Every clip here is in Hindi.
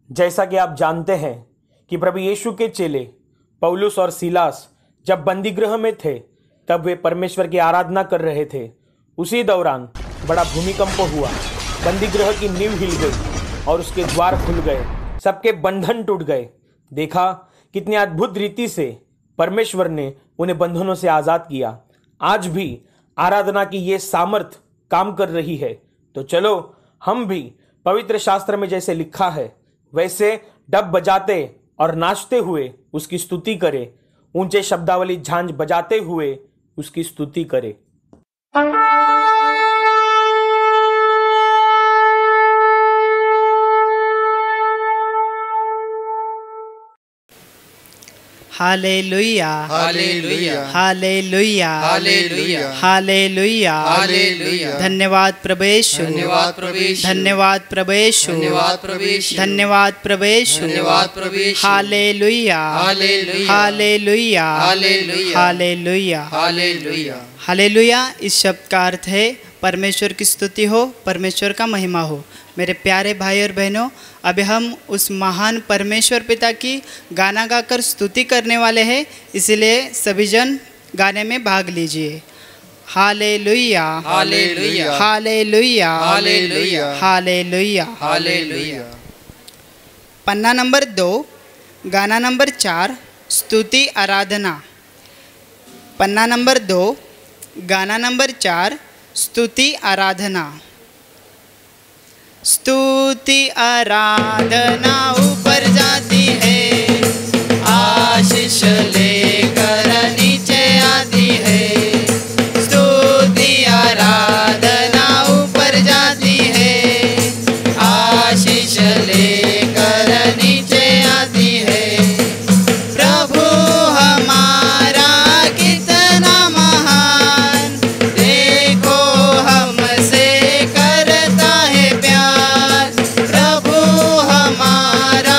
जैसा कि आप जानते हैं कि प्रभु यीशु के चेले पौलुस और सीलास जब बंदीगृह में थे तब वे परमेश्वर की आराधना कर रहे थे। उसी दौरान बड़ा भूमिकंप हुआ, बंदीगृह की नींव हिल गई और उसके द्वार खुल गए, सबके बंधन टूट गए। देखा कितनी अद्भुत रीति से परमेश्वर ने उन्हें बंधनों से आज़ाद किया। आज भी आराधना की ये सामर्थ काम कर रही है। तो चलो हम भी पवित्र शास्त्र में जैसे लिखा है वैसे डब बजाते और नाचते हुए उसकी स्तुति करें, ऊंचे शब्दावली झांझ बजाते हुए उसकी स्तुति करें। Hallelujah hallelujah hallelujah hallelujah hallelujah hallelujah. धन्यवाद प्रभु यीशु, धन्यवाद प्रभु यीशु, धन्यवाद प्रभु यीशु, धन्यवाद प्रभु यीशु, धन्यवाद प्रभु यीशु, धन्यवाद प्रभु Yeshu. Hallelujah hallelujah hallelujah hallelujah hallelujah hallelujah. Hallelujah. इस शब्द का अर्थ है परमेश्वर की स्तुति हो, परमेश्वर का महिमा हो। मेरे प्यारे भाई और बहनों, अभी हम उस महान परमेश्वर पिता की गाना गाकर स्तुति करने वाले हैं, इसलिए सभी जन गाने में भाग लीजिए। Hallelujah hallelujah hallelujah hallelujah hallelujah. Hallelujah. पन्ना नंबर 2, गाना नंबर 4, स्तुति आराधना। पन्ना नंबर 2, गाना नंबर 4, स्तुति आराधना। स्तुति आराधना ऊपर जाती है, आशीष लेकर नीचे आती है। स्तुति आराधना ऊपर जाती है, आशीष लेकर नीचे आती है। प्रभु हमारा कितना महान, देखो हमसे करता है प्यार। प्रभु हमारा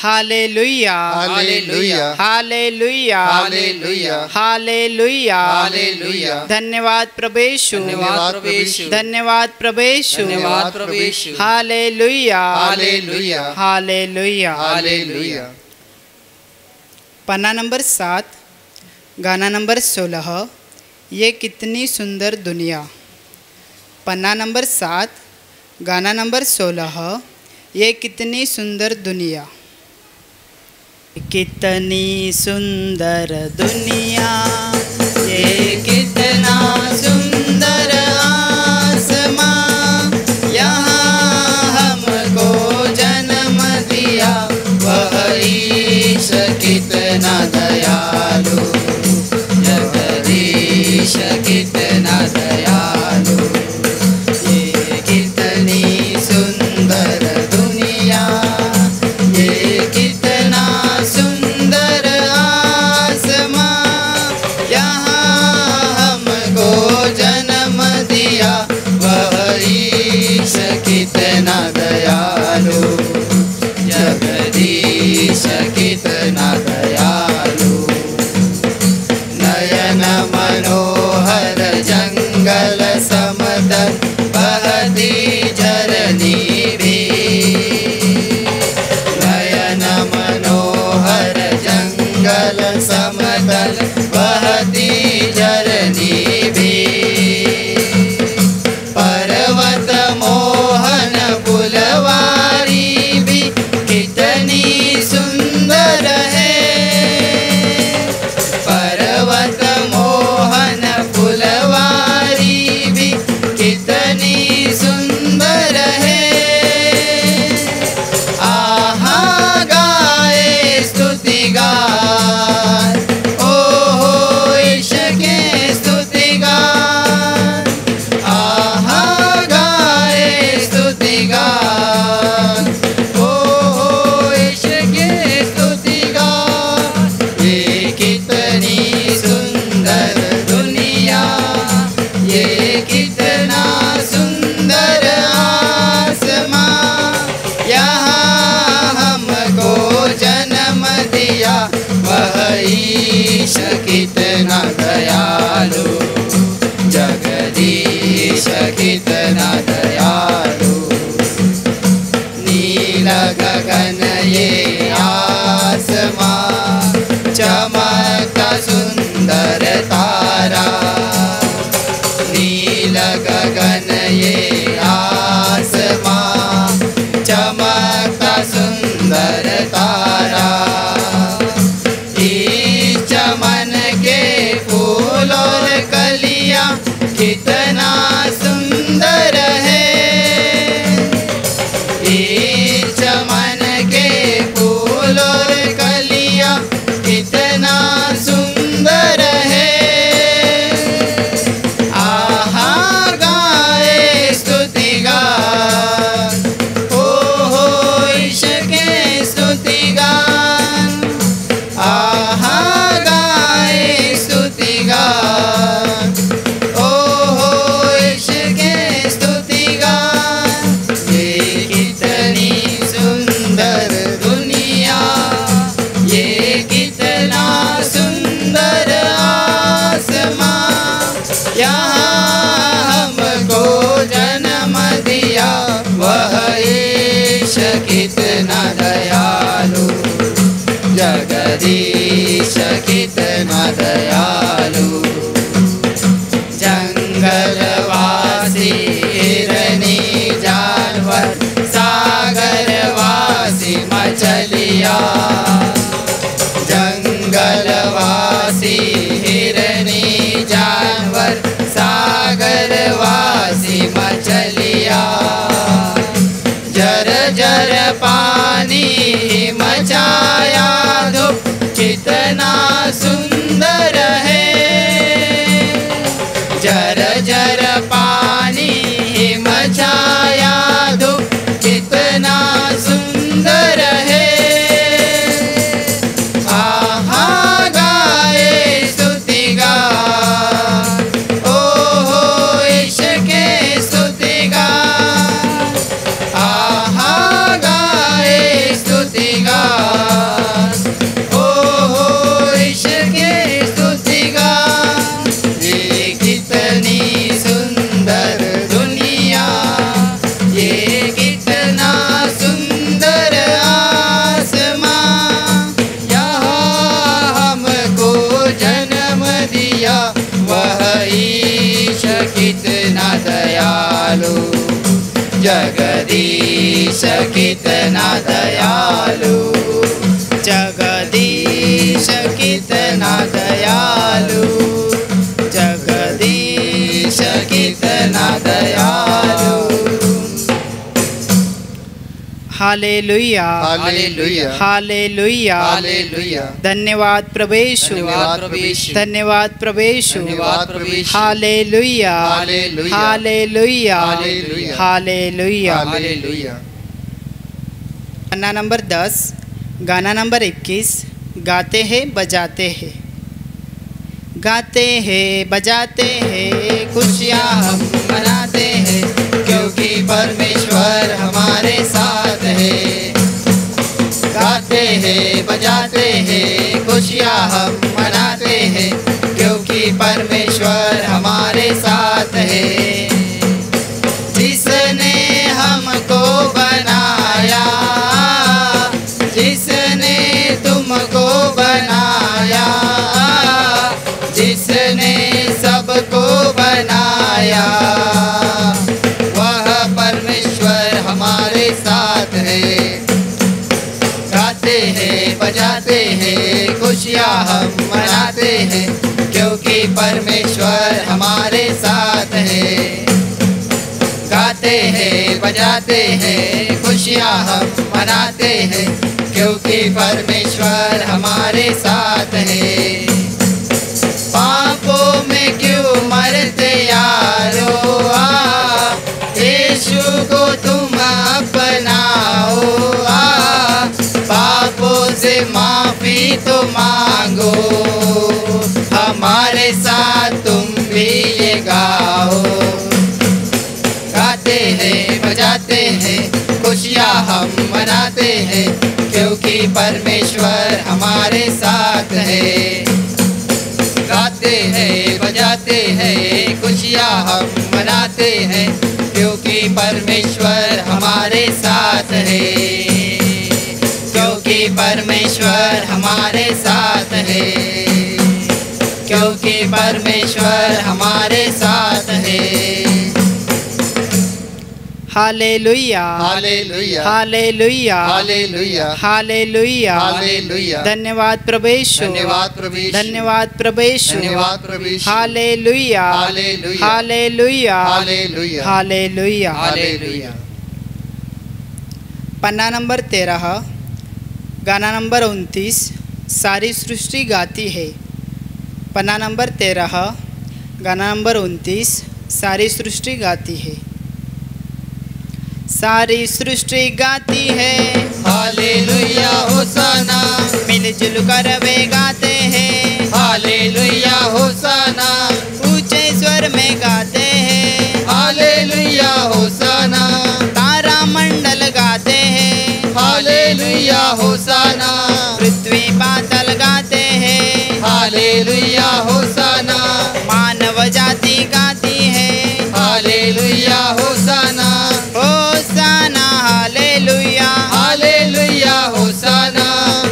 hallelujah hallelujah hallelujah hallelujah hallelujah hallelujah. धन्यवाद प्रभु यीशु धन्यवाद प्रभु यीशु धन्यवाद प्रभु यीशु धन्यवाद प्रभु Yeshu hallelujah hallelujah hallelujah hallelujah. पन्ना नंबर 7 गाना नंबर 16 ये कितनी सुंदर दुनिया। पन्ना नंबर 7 गाना नंबर 16 ये कितनी सुंदर दुनिया। कितनी सुंदर दुनिया ये कितना सुंदर आसमां यहाँ हमको जन्म दिया वह ईश कितना दयालु जगदीश कितना दयालु। ये कितनी सुंदर दुनिया ये कितना सुंदर आसमां यहाँ हमको जन्म दिया वह ईश कितना दयालु जगदीश कितना दयालु। नयन मनोहर जंगल समतल बहती झरनी भी नयन मनोहर जंगल समतल बहती झरनी भी पर्वत मोहन फुलवारी भी कितनी सुंदर है। पर्वत मोहन फुलवारी भी कितनी सुंदर है। आहा गाए स्तुति गान ओहो ईश के स्तुति गान। आहा गाए स्तुति गान ओहो ईश के स्तुति गान। ये कितनी सुंदर दुनिया ये कितना सुंदर आसमां यहाँ हमको जन्म दिया वह ईश कितना दयालु जगदीश कितना दयालु। नील गगन ये आसमां चमकता सुंदर तारा नील गगन ये आसमां चमकता सुंदर तारा। इस चमन के फूल और कलियां कितना सुंदर है। इस चमन के फूल और कलियां कितना सुंदर है। आहा गाए स्तुति गान ओहो ईश के स्तुति गान। आहा गाए स्तुति गान ओहो ईश के स्तुति गान। ये कितनी सुंदर दुनिया ये कितना सुंदर आसमां यहाँ हमको जन्म दिया वह ईश कितना दयालु जगदीश कितना दयालु। जंगलवासी हिरनी जानवर सागरवासी मछलियाँ जंगलवासी हिरनी जानवर सागरवासी मछलियाँ जर जर पानी मचाया धूप कितना सुंदर है। जर जर पानी मचाया धूप कितना सुंदर है। आहा गाए जगदीश कितना दयालु, जगदीश कितना दयालु, जगदीश कितना दयालु। Hallelujah, hallelujah, hallelujah, hallelujah. धन्यवाद प्रभु यीशु, धन्यवाद प्रभु यीशु, धन्यवाद प्रभु यीशु, धन्यवाद प्रभु Yeshu. Hallelujah, hallelujah, hallelujah, hallelujah, hallelujah. Hallelujah. गाना नंबर 10, गाना नंबर 21, गाते हैं बजाते हैं। गाते हैं बजाते हैं खुशियाँ हम मनाते हैं, क्योंकि परमेश्वर हमारे साथ है। गाते हैं बजाते हैं खुशियाँ हम मनाते हैं, क्योंकि परमेश्वर हमारे साथ है। जिसने हमको बनाया, जिसने तुमको बनाया, जिसने सबको बनाया, वह परमेश्वर हमारे साथ है। गाते हैं बजाते हैं खुशियाँ हम मनाते हैं, क्योंकि परमेश्वर हमारे साथ है। गाते हैं बजाते हैं खुशियाँ हम मनाते हैं, क्योंकि परमेश्वर हमारे साथ है। पापों में क्यों मरते यारो, यीशु को तुम अपनाओ। पापों से माफी तो मांगो, हमारे साथ तुम भी ये गाओ। गाते हैं बजाते हैं खुशियाँ हम मनाते हैं, क्योंकि परमेश्वर हमारे साथ है। गाते हैं बजाते हैं खुशियाँ हम मनाते हैं, क्योंकि परमेश्वर हमारे साथ है। क्योंकि परमेश्वर हमारे साथ है, क्योंकि परमेश्वर हमारे साथ है। Hallelujah, hallelujah, hallelujah, hallelujah, hallelujah, hallelujah. धन्यवाद प्रभु यीशु, धन्यवाद प्रभु यीशु, धन्यवाद प्रभु यीशु, धन्यवाद प्रभु Yeshu. Hallelujah, hallelujah, hallelujah, hallelujah, hallelujah. Hallelujah. पन्ना नंबर 13, गाना नंबर 29, सारी सृष्टि गाती है। पन्ना नंबर 13, गाना नंबर 29, सारी सृष्टि गाती है। सारी सृष्टि गाती है हालेलुया होसाना, मिलजुल कर वे गाते हैं। हालेलुया होसाना, ऊंचे स्वर में गाते हैं। हालेलुया होसाना, तारा मंडल गाते हैं। हालेलुया होसाना, पृथ्वी पाताल गाते हैं। हालेलुया होसाना, मानव जाति गाती है। Hallelujah hosanna, hosanna hallelujah, hallelujah hosanna,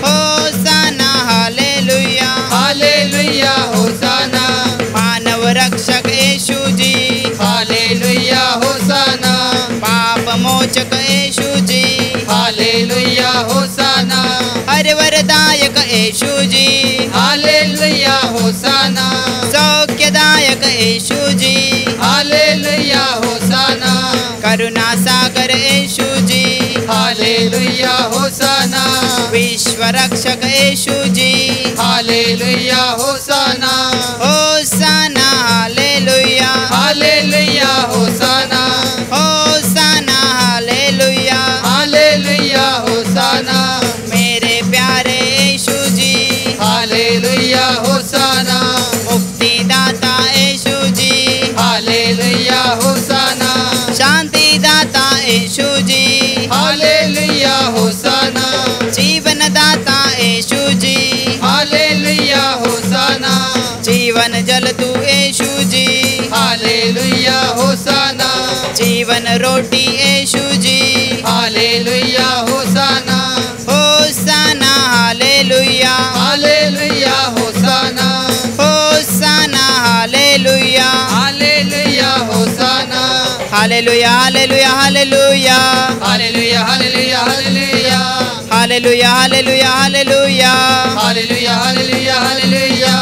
hosanna hallelujah, hallelujah hosanna, मानव रक्षक यीशु जी। हालेलुया होसाना, पाप मोचक यीशु जी। हालेलुया होसाना, हर वरदायक यीशु जी। हालेलुया होसाना, सौख्यदायक यीशु जी। हालेलुया होसाना, करुणा सागर यीशु जी। हालेलुया होसाना, विश्व रक्षक Yeshu ji. Hallelujah hosanna, hosanna hallelujah, hallelujah hosanna, hosanna hallelujah. Hallelujah hosanna, मेरे प्यारे यीशु जी। हालेलुया होसाना, मुक्तिदाता यीशु जी। हालेलुया होसाना, शांति दाता यीशु जी। हालेलुया होसाना, जीवन दाता यीशु जी। हालेलुया होसाना, जीवन जल तू यीशु जी। हालेलुया होसाना, जीवन रोटी Yeshu ji. Hallelujah hosanna, hosanna hallelujah, hallelujah hosanna, hosanna hallelujah, hallelujah hosanna, hallelujah. Hallelujah hallelujah hallelujah hallelujah hallelujah hallelujah hallelujah hallelujah hallelujah hallelujah hallelujah hallelujah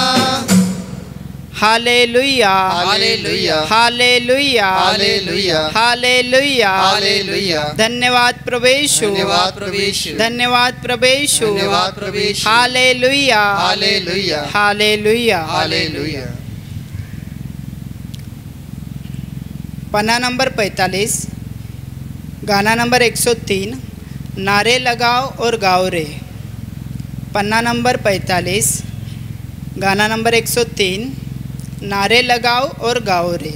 hallelujah hallelujah hallelujah hallelujah hallelujah hallelujah धन्यवाद प्रभु यीशु धन्यवाद प्रभु यीशु धन्यवाद प्रभु यीशु धन्यवाद प्रभु Yeshu hallelujah hallelujah hallelujah hallelujah पन्ना नंबर 45 गाना नंबर 103 नारे लगाओ और गाओ रे। पन्ना नंबर 45 गाना नंबर 103 नारे लगाओ और गाओ रे।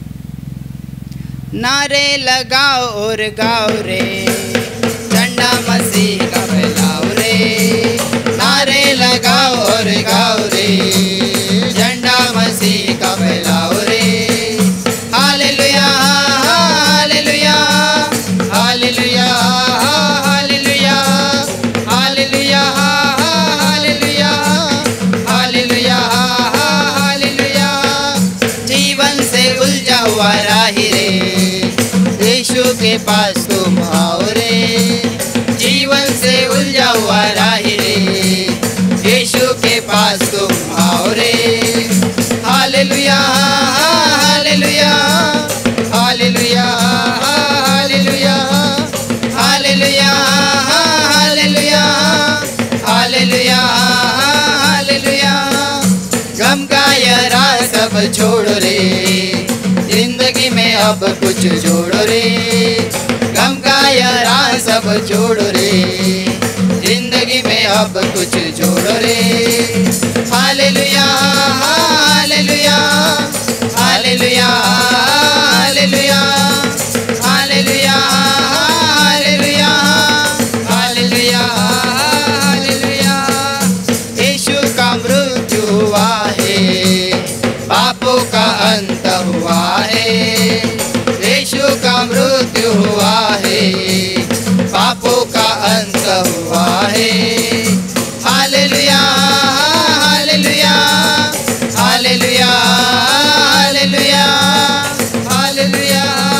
नारे लगाओ और गाओ रे, झंडा मसीह का फैलाओ रे। नारे लगाओ और गाओ रे, झंडा मसीह का फैलाओ रे। Hallelujah hallelujah hallelujah hallelujah hallelujah hallelujah hallelujah hallelujah. जीवन से उलझा हुआ राही रे, यीशु के पास तुम आओ रे। जीवन से उलझा हुआ राही रे, यीशु के पास तुम आओ रे। Hallelujah hallelujah hallelujah hallelujah hallelujah hallelujah hallelujah hallelujah. गम का ये राह सब छोड़ो रे, जिंदगी में अब कुछ जोड़ो रे। गम का ये राह सब छोड़ो रे, जिंदगी में अब कुछ जोड़ो रे। Hallelujah hallelujah hallelujah hallelujah hallelujah hallelujah hallelujah hallelujah. Yeshu का मृत्यु हुआ है, पापों का अंत हुआ है। यीशु का मृत्यु हुआ है, पापों का अंत हुआ है। Hallelujah hallelujah hallelujah hallelujah hallelujah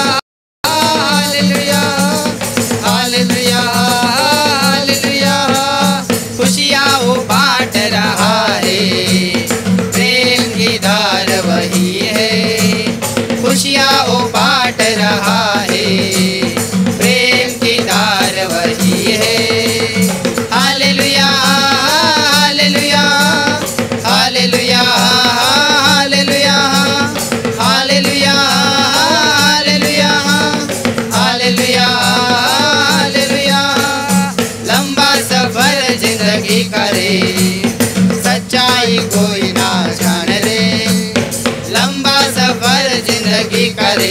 hallelujah hallelujah hallelujah. खुशियाँ वो बांट रहा है, प्रेम की धार वही है। खुशियाँ वो बांट रहा है, प्रेम की धार वही है। Hallelujah hallelujah hallelujah hallelujah hallelujah hallelujah hallelujah hallelujah. लंबा सफर जिंदगी करे, सच्चाई कोई ना जान रे। लंबा सफर जिंदगी करे,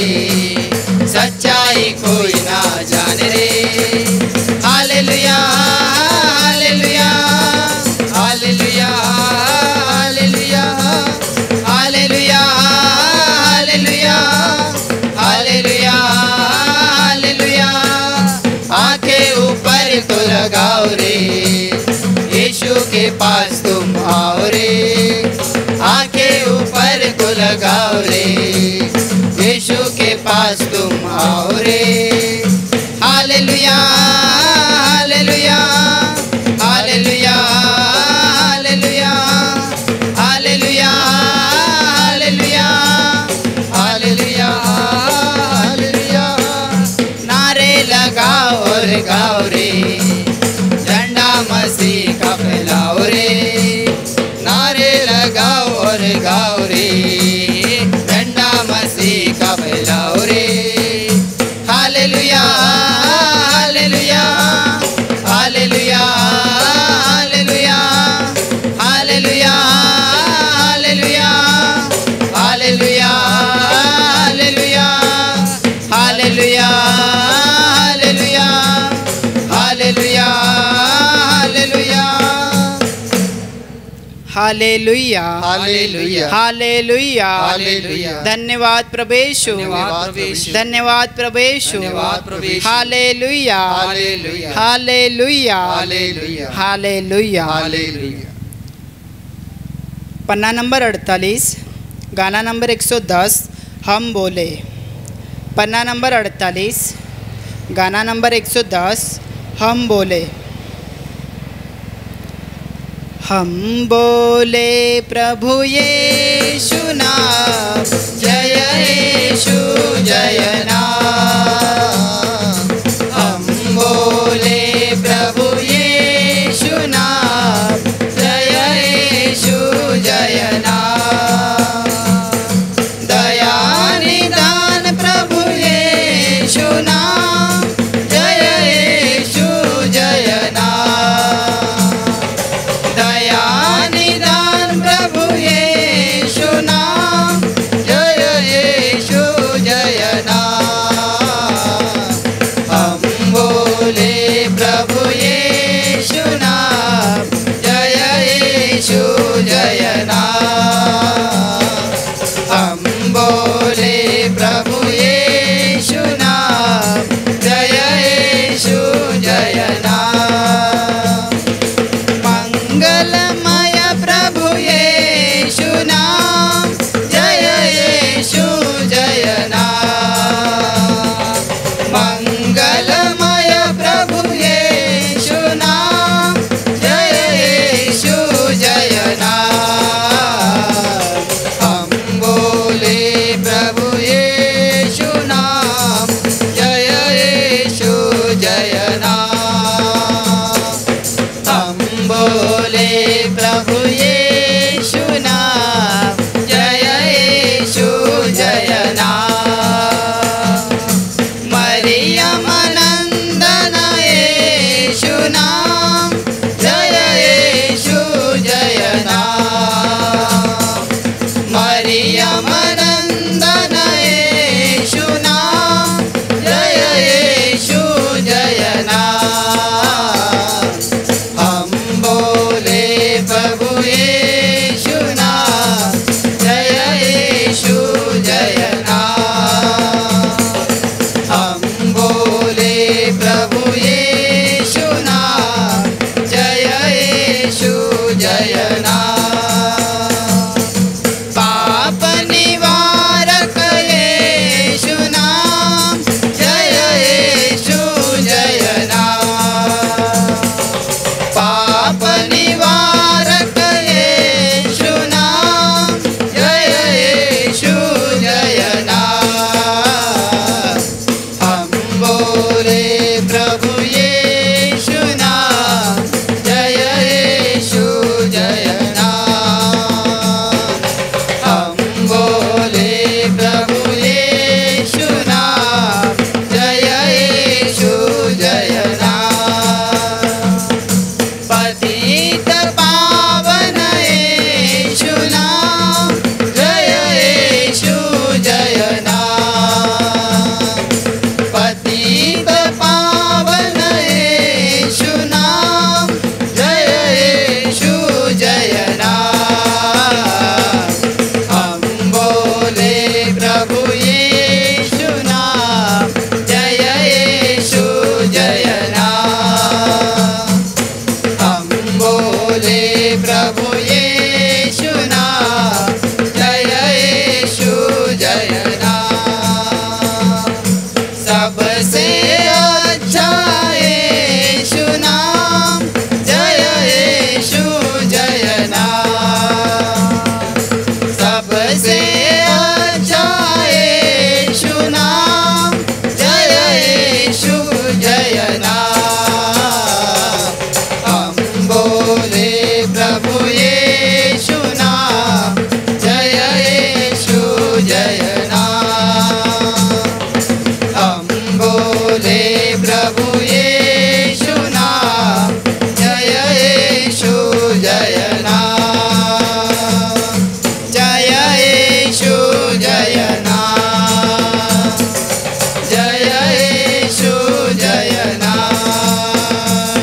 सच्चाई कोई ना जान रे। Hallelujah hallelujah hallelujah hallelujah hallelujah hallelujah hallelujah hallelujah. आंखें ऊपर तो लगाओ रे, यीशु के पास तुम आओ रे। आंखें ऊपर तो लगाओ रे, यीशु के पास तुम आओ रे। Hallelujah hallelujah hallelujah hallelujah hallelujah hallelujah hallelujah hallelujah. नारे लगाओ और गाओ रे, झंडा मसीह का फैलाओ रे। नारे लगाओ और गाओ रे, झंडा मसीह का फैलाओ रे। Hallelujah hallelujah hallelujah hallelujah hallelujah hallelujah hallelujah hallelujah hallelujah hallelujah hallelujah hallelujah hallelujah hallelujah hallelujah. धन्यवाद प्रभु यीशु धन्यवाद प्रभु यीशु धन्यवाद प्रभु यीशु धन्यवाद प्रभु Yeshu. Hallelujah hallelujah hallelujah hallelujah hallelujah. Hallelujah. पन्ना नंबर 48 गाना नंबर 110 हम बोले। पन्ना नंबर 48, गाना नंबर 110, हम बोले। हम बोले प्रभु यीशु नाम, जय यीशु जय नाम। हम बोले प्रभु यीशु नाम, जय यीशु जय नाम। दया निदान प्रभु यीशु नाम, जय यीशु जय नाम। दया निदान प्रभु यीशु नाम, जय यीशु जय नाम। हम बोले प्रभु यीशु नाम, जय यीशु जय नाम। हम बोले प्रभु यीशु नाम, जय यीशु जय नाम। मंगलमय प्रभु यीशु नाम, जय यीशु जय नाम। मंगलमय प्रभु यीशु नाम, जय यीशु जय नाम। हम बोले प्रभु यीशु नाम, जय यीशु जय नाम। हम बोले प्रभु यीशु नाम, जय यीशु जय नाम। मरियम नंदन यीशु नाम, जय यीशु जय नाम। मरियम नंदन यीशु नाम, जय यीशु जय नाम। हम बोले प्रभु यीशु नाम, जय यीशु जय नाम। हम बोले प्रभु यीशु नाम, जय यीशु जय नाम। पाप निवारक यीशु नाम, जय यीशु जय नाम। पाप निवारक यीशु नाम, जय यीशु जय नाम। हम बोले प्रभु यीशु नाम, जय यीशु जय नाम। हम बोले प्रभु यीशु नाम, जय यीशु जय नाम। पतित पावन यीशु नाम, जय यीशु जय नाम। पतित पावन यीशु नाम, जय यीशु जय नाम। हम बोले प्रभु यीशु नाम, जय यीशु जय नाम। हम बोले प्रभु यीशु नाम, जय यीशु जय नाम। सबसे अच्छा यीशु नाम, जय यीशु जय नाम। सबसे अच्छा यीशु नाम, जय यीशु जय नाम। हम बोले प्रभु यीशु नाम, जय यीशु जय नाम। हम बोले प्रभु यीशु नाम, जय यीशु जय नाम। जय यीशु जय नाम। जय यीशु जय नाम।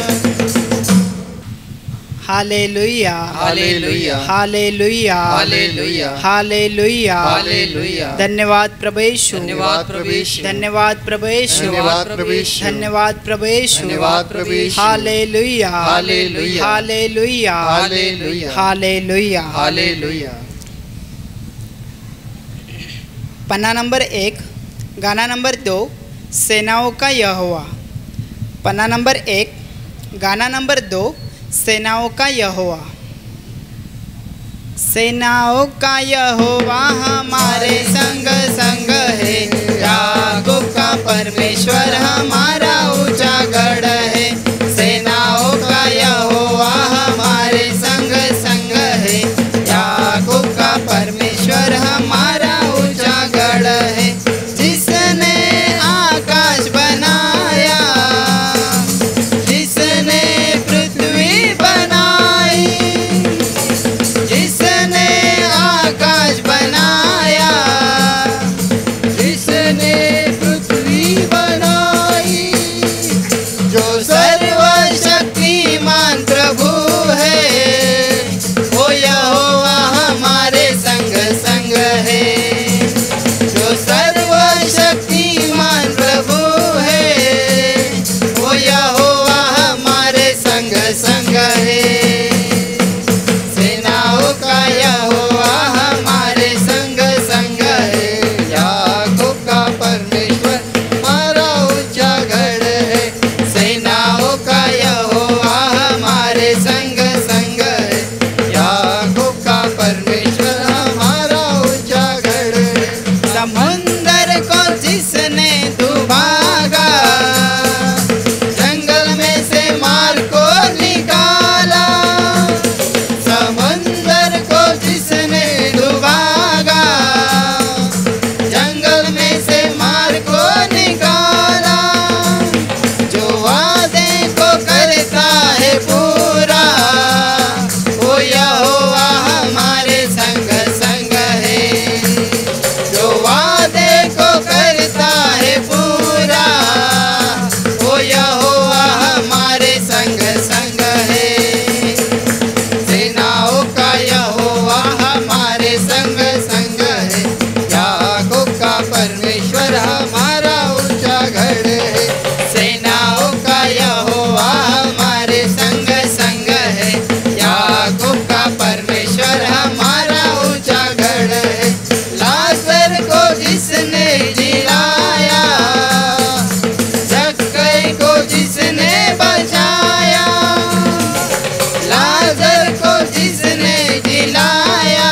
Hallelujah, hallelujah, hallelujah, hallelujah, hallelujah, hallelujah. धन्यवाद प्रभु यीशु, धन्यवाद प्रभु यीशु, धन्यवाद प्रभु यीशु, धन्यवाद प्रभु यीशु, धन्यवाद प्रभु यीशु, धन्यवाद प्रभु Yeshu. Hallelujah, hallelujah, hallelujah, hallelujah, hallelujah. Hallelujah. पन्ना नंबर 1, गाना नंबर 2 सेनाओं का यहोवा। पन्ना नंबर 1 गाना नंबर 2 सेनाओं का यहोवा। सेनाओं का यहोवा हमारे संग संग है, याकूब का परमेश्वर हमारा ऊंचा गढ़ है। सेनाओं का यहोवा हमारे संग संग है, याकूब का परमेश्वर हमारा ऊंचा गढ़ है। जिसने आकाश बनाया, जिसने पृथ्वी बनाई, जिसने आकाश बनाया, जिसने पृथ्वी बनाई, जो सर्वशक्तिमान प्रभु है, वो यहोवा हमारे संग संग है। जो सर्वशक्तिमान प्रभु है, वो यहोवा हमारे संग संग है। सेनाओं का यहोवा हमारे संग संग है, याकूब का परमेश्वर हमारा ऊंचा गढ़ है। सेनाओं का यहोवा हमारे संग संग है। याकूब का परमेश्वर हमारा ऊंचा गढ़ है। समुंदर को जिसने डुबागा, जंगल में से मार को निकाला। समुंदर को जिसने डुबागा, जंगल में से मार को निकाला। जो वादे को करता है पूरा, वो यहोवा हमारे संग संग है। जो वादे को करता है पूरा, वो यहोवा हमारे संग संग है। सेनाओं का यहोवा हमारे संग संग है, याकूब का परमेश्वर हमारा ऊंचा गढ़ है। सेनाओं का यहोवा हमारे संग संग है। याकूब का परमेश्वर हमारा ऊंचा गढ़ है। लाजर को जिसने जिलाया, जक्कई को जिसने बचाया। लाजर को जिसने जिलाया,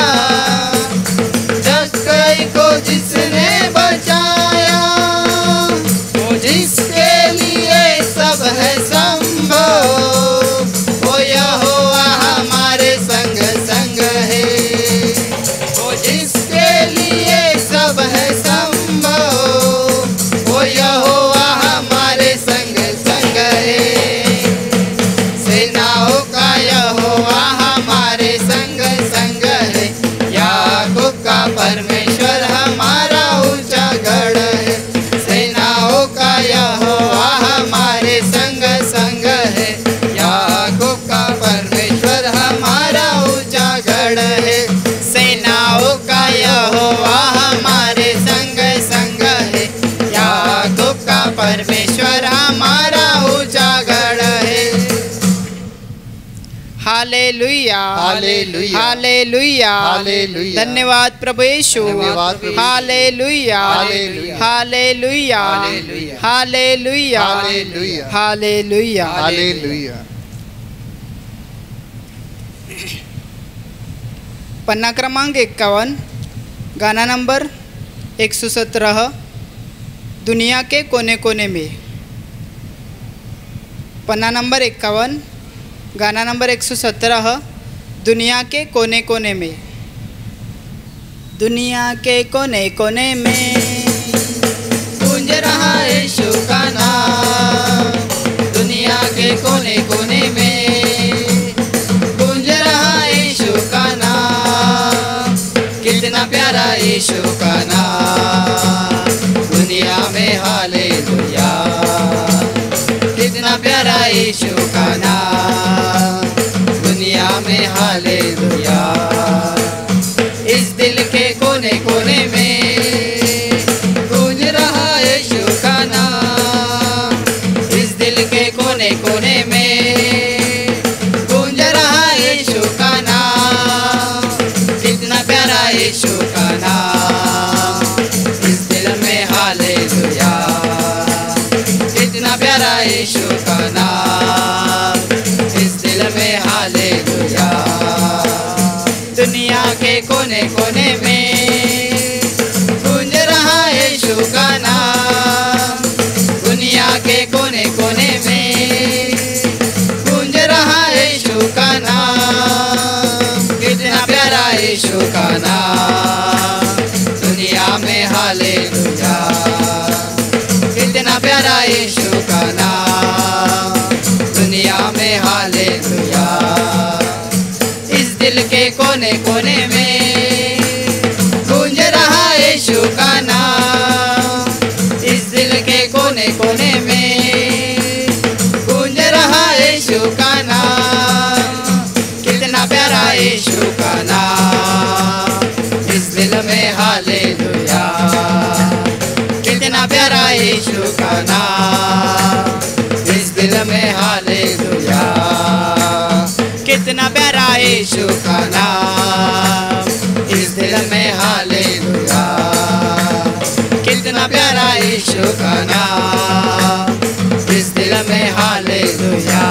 जक्कई को जिसने बचाया। वो जिसके लिए सब है संभव, वो यहोवा हमारे संग संग है। वो जिसके लिए सब है संभव, वो यहोवा हमारे संग संग है। सेनाओं का यहोवा हमारे संग संग है, याकूब का परमेश्वर हमारा ऊंचा गढ़ है। सेनाओं का यहोवा हमारे संग संग है, याकूब का परमेश्वर हमारा ऊंचा गढ़ है। सेनाओं का यहोवा हमारे संग संग है, याकूब का परमेश्वर हमारा ऊंचा गढ़ है। Hallelujah hallelujah. Hallelujah hallelujah. धन्यवाद प्रभु यीशु। धन्यवाद प्रभु Yeshu. Hallelujah hallelujah. Hallelujah hallelujah. Hallelujah hallelujah. Hallelujah. Hallelujah. पन्ना क्रमांक 51 गाना नंबर 117 दुनिया के कोने कोने में। पन्ना नंबर 51 गाना नंबर 117 दुनिया के कोने कोने में। दुनिया के कोने कोने में गूंज रहा यीशु का नाम। दुनिया के कोने कोने में गूंज रहा यीशु का नाम। कितना प्यारा यीशु का नाम, दुनिया में हालेलुया। कितना प्यारा यीशु का नाम, दुनिया में हालेलुया। इस दिल के कोने कोने में गूंज रहा यीशु का नाम। इस दिल के कोने कोने में गूंज रहा यीशु का नाम। कितना प्यारा यीशु का नाम, इस दिल में हालेलुया। नाम, कितना प्यारा यीशु का नाम, दुनिया में हालेलुया। कितना प्यारा यीशु का नाम, दुनिया में हालेलुया। इस दिल के कोने कोने में गूंज रहा यीशु का नाम, इस दिल के कोने कोने में गूंज रहा यीशु का नाम, कितना प्यारा यीशु का नाम, इस दिल में हालेलुया। कितना प्यारा यीशु का नाम, इस दिल में हालेलुया। कितना प्यारा यीशु का नाम, इस दिल में हालेलुया। कितना प्यारा यीशु का नाम, इस दिल में hallelujah.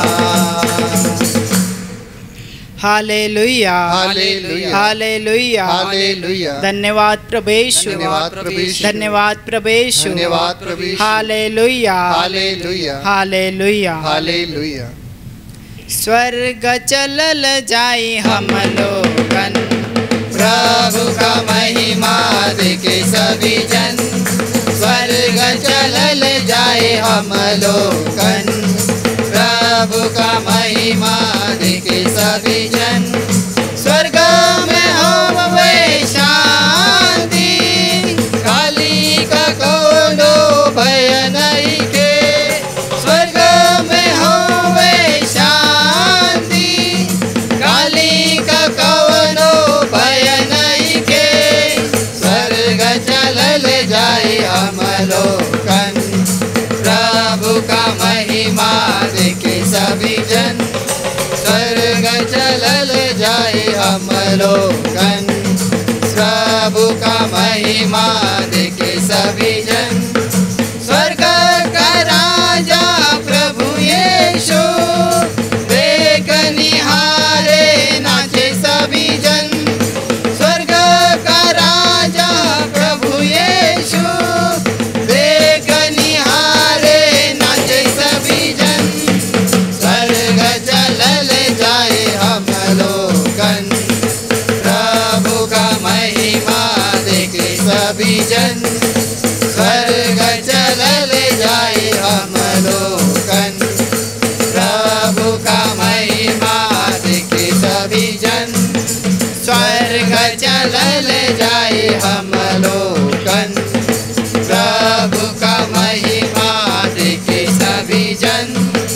Hallelujah hallelujah hallelujah hallelujah. धन्यवाद प्रभु यीशु धन्यवाद प्रभु यीशु। धन्यवाद प्रभु यीशु धन्यवाद प्रभु Yeshu. Hallelujah hallelujah hallelujah hallelujah. स्वर्ग चलल जाई हम लोगन, प्रभु का महिमा देखे सभी जन, स्वर्ग चलल जाए हम लोगन, प्रभु का महिमा देखे सभी जन, स्वर्ग में होवे शांति, काली का कोनो भय नहीं के, स्वर्ग में होवे शांति, काली का कोनो भय नहीं के, स्वर्ग चलल जाए हम लोगन, प्रभु का महिमा देखे सभी जन, स्वर्ग चलल जाए हम लोगन, प्रभु का महिमा देखे सभी जन, स्वर्ग का राजा प्रभु यीशु, देख निहारे नाचे सभी जन, स्वर्ग का राजा प्रभु यीशु, देख निहारे नाचे सभी जन, स्वर्ग चलल जाए हम लोगन, प्रभु का महिमा देखे सभी जन, स्वर्ग चलल जाए हम लोगन, प्रभु का महिमा देखे सभी जन, स्वर्ग चलल जाए हम लोगन, प्रभु का महिमा देखे सभी जन।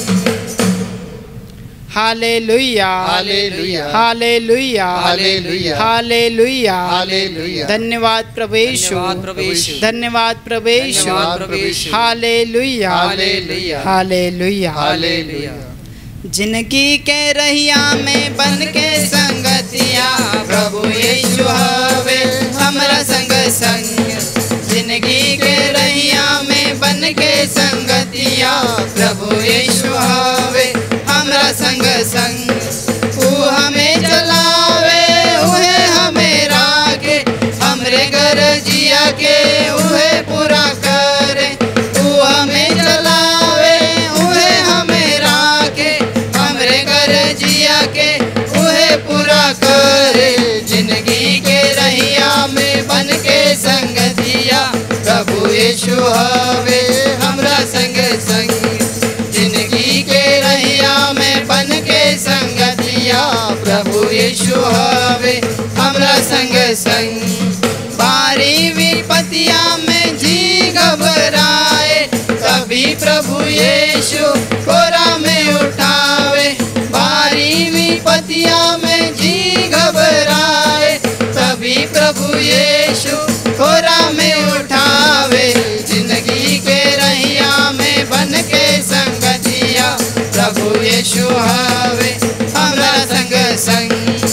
Hallelujah hallelujah hallelujah hallelujah hallelujah hallelujah. धन्यवाद प्रभु यीशु धन्यवाद प्रभु यीशु। धन्यवाद प्रभु यीशु धन्यवाद प्रभु Yeshu. Hallelujah hallelujah hallelujah hallelujah. जिंदगी के रहिया में बन के संगतिया, प्रभु यीशु हवे हमरा संग संग, जिंदगी के रहिया में बन के संगतिया, प्रभु यीशु हवे हमरा संग संग, ऊ हमें चलावे उहे हमें राखे, हमरे घर जिया के उहे पूरा करे, ऊ हमें चलावे उहे हमें राखे, हमरे घर जिया के उहे पूरा करे, जिंदगी के रहिया में बन के संगतिया, प्रभु यीशु हवे हमरा संग संग, जिंदगी के रहिया में बन के संगतिया, प्रभु यीशु हवे हमरा संग संग, बारी विपतिया में जी घबराए, तभी प्रभु यीशु कोरा में उठावे, बारी विपतिया में जी घबराए, तभी प्रभु यीशु कोरा में उठावे, जिंदगी के रहिया में बन के संगतिया, प्रभु यीशु हवे हमरा संग संग,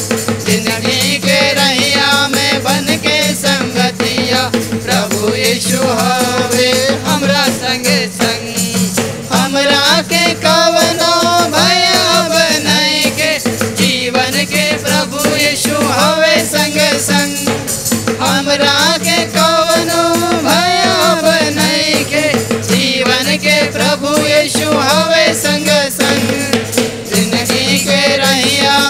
जिंदगी के रहिया में बन के संगतिया, प्रभु यीशु हवे हमरा संग संग, हमरा के कवनो भय अब नहीं के, जीवन के प्रभु यीशु हवे संग संग, हमरा के कवनो भय अब नहीं के, जीवन के प्रभु यीशु हवे संग संग, जिंदगी के रहिया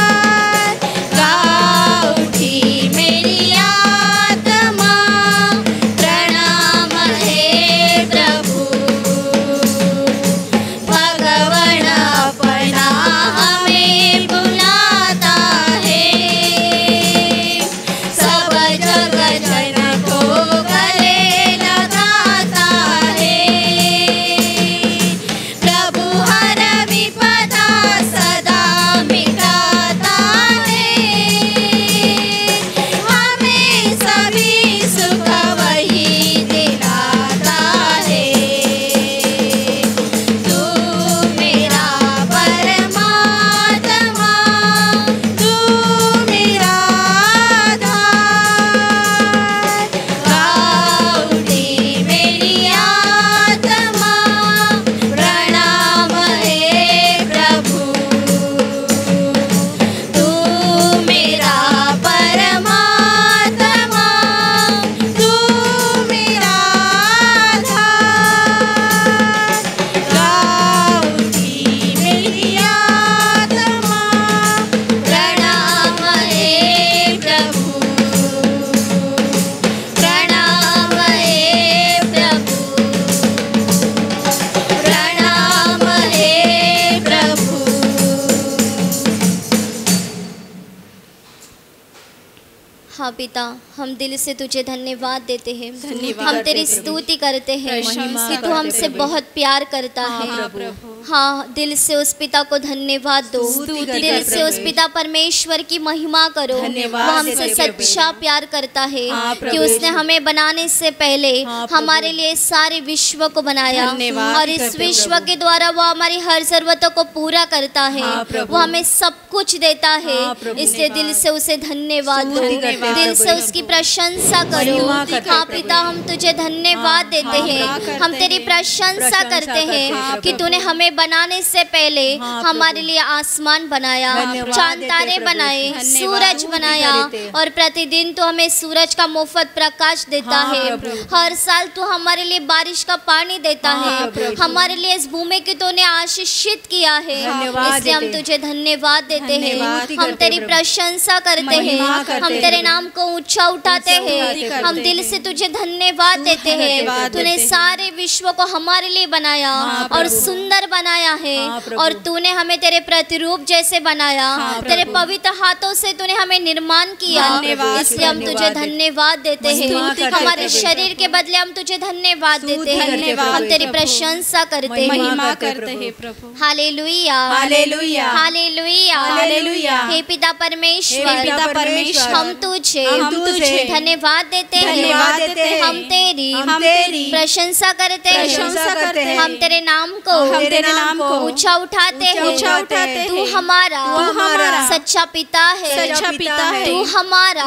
हाँ पिता, हम दिल से तुझे धन्यवाद देते हैं। धन्यवाद हम तेरी देते हैं। स्तुति करते हैं प्रशंसा कि तू करते हमसे हैं। बहुत प्यार करता हाँ, है। प्रभु। हाँ, दिल से उस पिता को धन्यवाद दो। स्तुति करते दिल हैं, से उस प्रभु। पिता परमेश्वर की महिमा करो। धन्यवाद वो हमसे देते हैं, सच्चा प्यार करता है हाँ, कि प्रभु। उसने हमें बनाने से पहले हाँ, प्रभु। हमारे लिए सारे विश्व को बनाया धन्यवाद और इस करते हैं, विश्व प्रभु। के द्वारा वो हमारी हर जरूरतों को पूरा करता है। हाँ, प्रभु। वो हमें सब कुछ देता है। हाँ, प्रभु। इसलिए दिल से उसे धन्यवाद दो। स्तुति करते हैं, दिल से प्रभु। उसकी प्रशंसा करो। महिमा करते हैं, हाँ प्रभु। पिता, हम तुझे धन्यवाद देते हाँ, हैं। करते हम तेरी हैं। प्रशंसा प्रशंसा करते करते हैं हैं, कि प्रभु। तूने हमें बनाने से पहले हाँ, हमारे प्रभु। लिए आसमान बनाया, धन्यवाद चांद देते तारे प्रभु। बनाए, धन्यवाद। सूरज स्तुति बनाया करते हैं। और प्रतिदिन तू हमें सूरज का मुफ्त प्रकाश देता हाँ, है। प्रभु। हर साल तू हमारे लिए बारिश का पानी देता हाँ, है। प्रभु। हमारे लिए इस भूमि की तूने आशीषित किया है। धन्यवाद इसलिए हम देते हैं। तुझे धन्यवाद देते हैं। धन्यवाद हम करते तेरी प्रभु। प्रशंसा करते महिमा हैं। करते हम हैं, तेरे प्रभु। नाम को ऊंचा उठाते ऊंचा हैं। करते हम दिल हैं। से तुझे धन्यवाद देते हैं। धन्यवाद तूने देते हैं। सारे विश्व को हमारे लिए बनाया हाँ, और प्रभु। सुंदर बनाया है। हाँ, प्रभु। और तूने हमें तेरे प्रतिरूप जैसे बनाया। हाँ, तेरे प्रभु। पवित्र हाथों से तूने हमें निर्माण किया। धन्यवाद, इसलिए हम तुझे धन्यवाद। धन्यवाद देते हैं। महिमा करते हमारे प्रभु। शरीर के बदले हम तुझे धन्यवाद स्तुति देते हैं। धन्यवाद हम तेरी प्रभु। प्रशंसा करते हैं। महिमा करते हैं, प्रभु। Hallelujah, hallelujah. Hallelujah, hallelujah. हे पिता परमेश्वर, हे पिता परमेश्वर, हम तुझे हम तुझे धन्यवाद देते हैं। धन्यवाद देते हैं। हम तेरी प्रशंसा करते प्रशंसा करते हैं। हैं। हम तेरे नाम को हम तेरे नाम को ऊंचा उठाते हैं। ऊंचा उठाते हैं। तू हमारा सच्चा पिता है। सच्चा पिता है। तू हमारा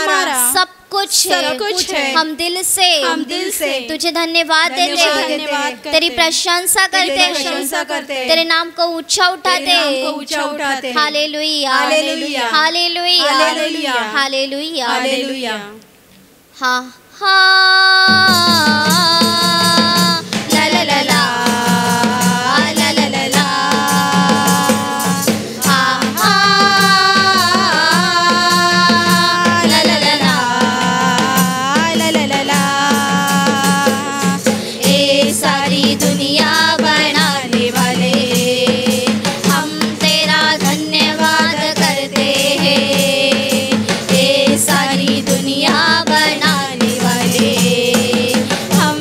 सब कुछ है। हम दिल से तुझे धन्यवाद देते हैं। तेरी प्रशंसा करते हैं। तेरे नाम को ऊंचा उठाते हैं। Hallelujah, hallelujah. Hallelujah, hallelujah. Hallelujah, hallelujah. हाँ हाँ, ला ला ला ला, ला ला ला ला, हाँ हाँ, ला ला ला ला, ला ला ला ला। ये सारी दुनिया बनाने वाले हम तेरा धन्यवाद करते हैं। ये सारी दुनिया बनाने वाले हम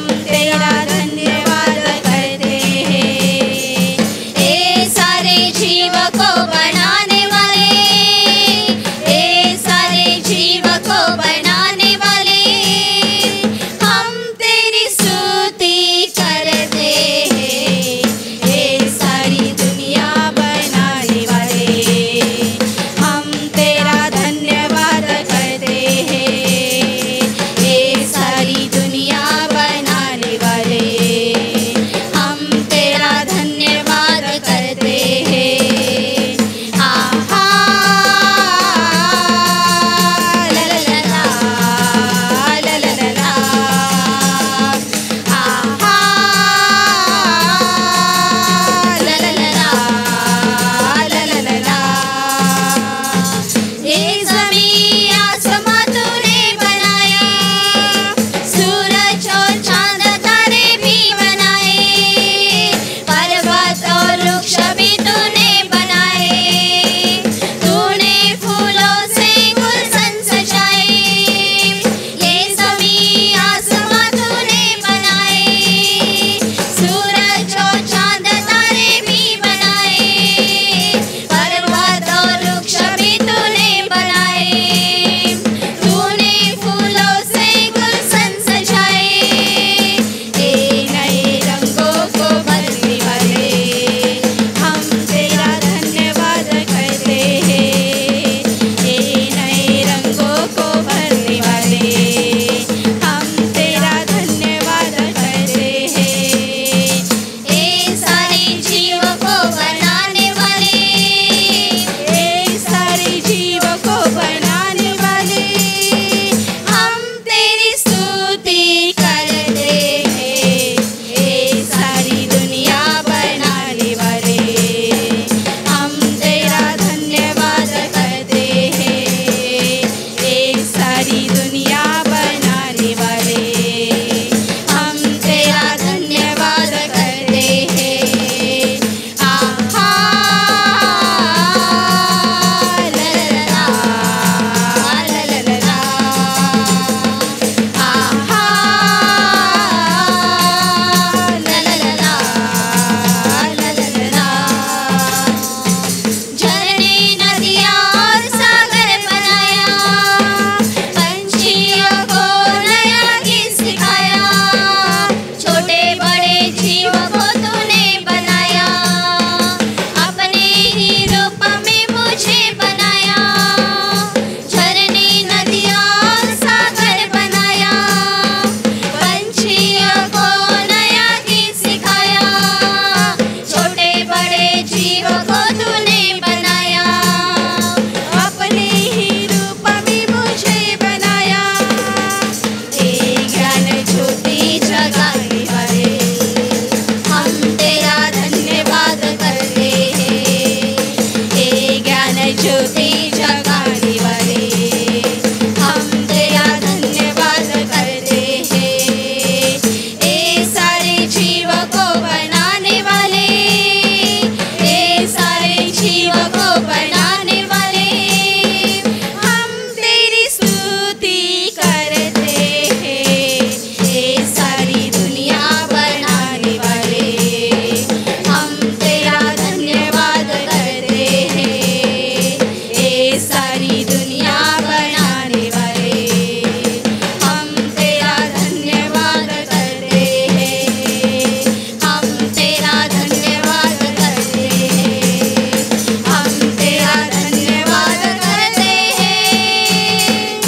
ज्योति जगाने वाले, हम तेरा धन्यवाद करते हैं। ए सारे जीव को बनाने वाले, ए सारे जीव को बनाने वाले, हम तेरी स्तुति करते हैं। ए सारी दुनिया बनाने वाले, हम तेरा धन्यवाद करते हैं। ए सारी दुनिया बनाने वाले, हम तेरा धन्यवाद करते हैं। हम तेरा धन्यवाद करते हैं। हम तेरा धन्यवाद करते हैं।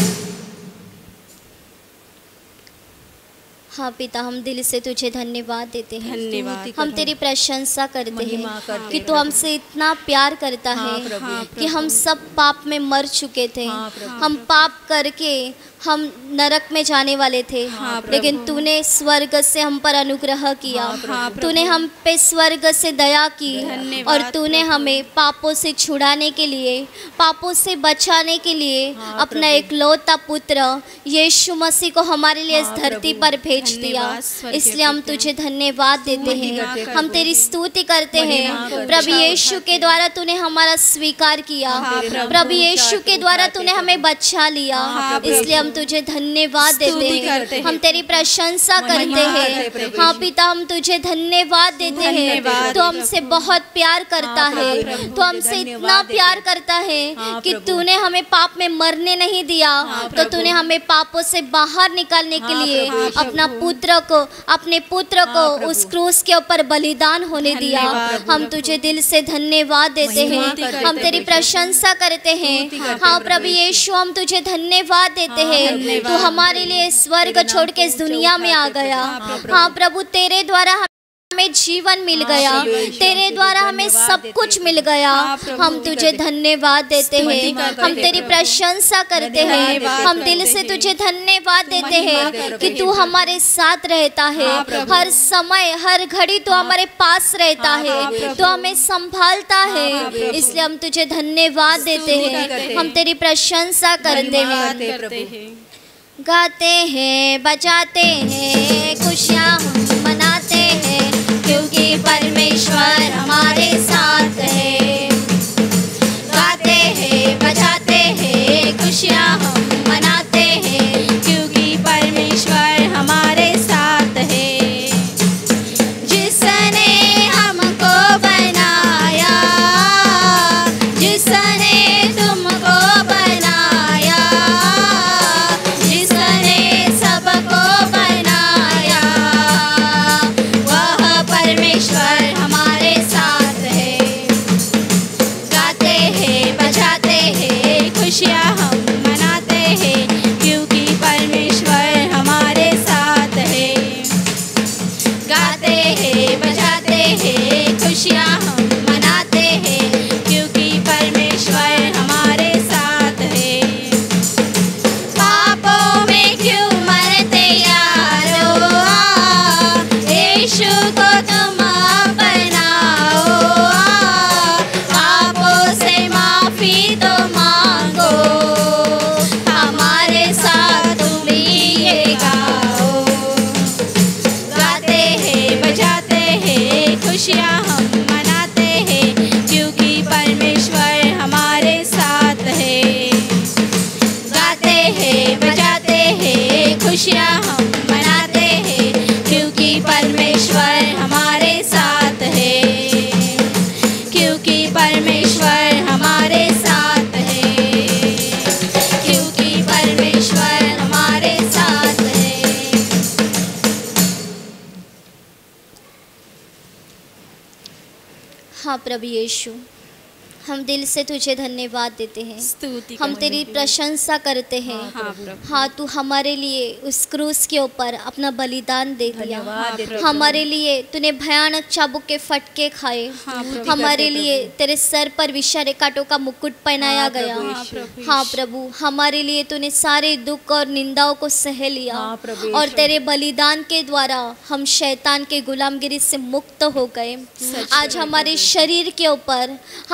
हाँ पिता, हम दिल से तुझे धन्यवाद देते हैं। धन्यवाद। हम तेरी प्रशंसा करते हैं कि तू हमसे इतना प्यार करता है कि हम सब पाप में मर चुके थे। हम पाप करके हम नरक में जाने वाले थे, लेकिन तूने स्वर्ग से हम पर अनुग्रह किया। तूने हम पे स्वर्ग से दया की और तूने हमें पापों से छुड़ाने के लिए, पापों से बचाने के लिए अपना एकलौता पुत्र यीशु मसीह को हमारे लिए इस धरती पर भेज दिया। इसलिए हम तुझे धन्यवाद देते हैं। हम तेरी स्तुति करते हैं। प्रभु यीशु के द्वारा तूने हमारा स्वीकार किया। प्रभु यीशु के द्वारा तूने हमें बचा लिया। इसलिए हम तुझे धन्यवाद देते हैं। हम तेरी प्रशंसा करते हैं। हाँ पिता, हम तुझे धन्यवाद देते हैं। तो हमसे बहुत प्यार करता है। तो हमसे इतना प्यार करता है कि तूने हमें पाप में मरने नहीं दिया, तो तूने हमें पापों से बाहर निकालने के लिए अपना पुत्र को, अपने पुत्र को उस क्रूस के ऊपर बलिदान होने दिया। हम तुझे दिल से धन्यवाद देते हैं। हम तेरी प्रशंसा करते हैं। हाँ प्रभु यीशु, हम तुझे धन्यवाद देते हैं। तू हमारे लिए स्वर्ग छोड़ के इस दुनिया में आ गया। हाँ प्रभु, तेरे द्वारा हमें जीवन मिल गया। तेरे द्वारा हमें सब कुछ मिल गया। हम तुझे धन्यवाद देते हैं। हम तेरी प्रशंसा करते हैं। हम दिल से तुझे धन्यवाद देते हैं कि तू हमारे साथ रहता है। हर समय, हर घड़ी तू हमारे पास रहता है। तू हमें संभालता है। इसलिए हम तुझे धन्यवाद देते हैं। हम तेरी प्रशंसा करते हैं। गाते हैं, बजाते हैं, खुशियाँ हम मनाते हैं, क्योंकि परमेश्वर हमारे साथ है। गाते हैं, बजाते हैं, खुशियाँ हम मनाते हैं, क्योंकि परमेश्वर हमारे साथ है। जिसने हमको बनाया, जिसने तुमको बनाया, जिसने सबको बनाया, वह परमेश्वर हमारे साथ है। गाते हैं, बजाते हैं, खुशियाँ हम मनाते हैं, क्योंकि परमेश्वर हमारे साथ है। गाते हैं, बजाते हैं, खुशियाँ हम मनाते हैं, क्योंकि परमेश्वर हमारे साथ है। पापों में क्यों मरते यारो, यीशु को तुम अपनाओ। पापों से माफी तो मांगो, हमारे साथ तुम ये गाओ। गाते हैं, बजाते हैं, खुशियाँ हम मनाते हैं, क्योंकि परमेश्वर हमारे साथ है। गाते हैं, बजाते हैं, खुशियाँ हम मनाते हैं, क्योंकि परमेश्वर हमारे साथ है। क्योंकि परमेश्वर हमारे साथ है। क्योंकि परमेश्वर हमारे साथ है। हाँ प्रभु यीशु, हम दिल से तुझे धन्यवाद देते हैं। स्तुति हम तेरी प्रशंसा करते हैं। हाँ, तू हमारे लिए उस क्रूस के ऊपर अपना बलिदान दे दिया। हमारे लिए तूने भयानक चाबुक के फटके खाए। हमारे लिए तेरे सर पर विषैले कांटों का मुकुट पहनाया गया। हाँ प्रभु, हमारे लिए तूने सारे दुख और निंदाओं को सह लिया और तेरे बलिदान के द्वारा हम शैतान के गुलामगिरी से मुक्त हो गए। आज हमारे शरीर के ऊपर, हमारे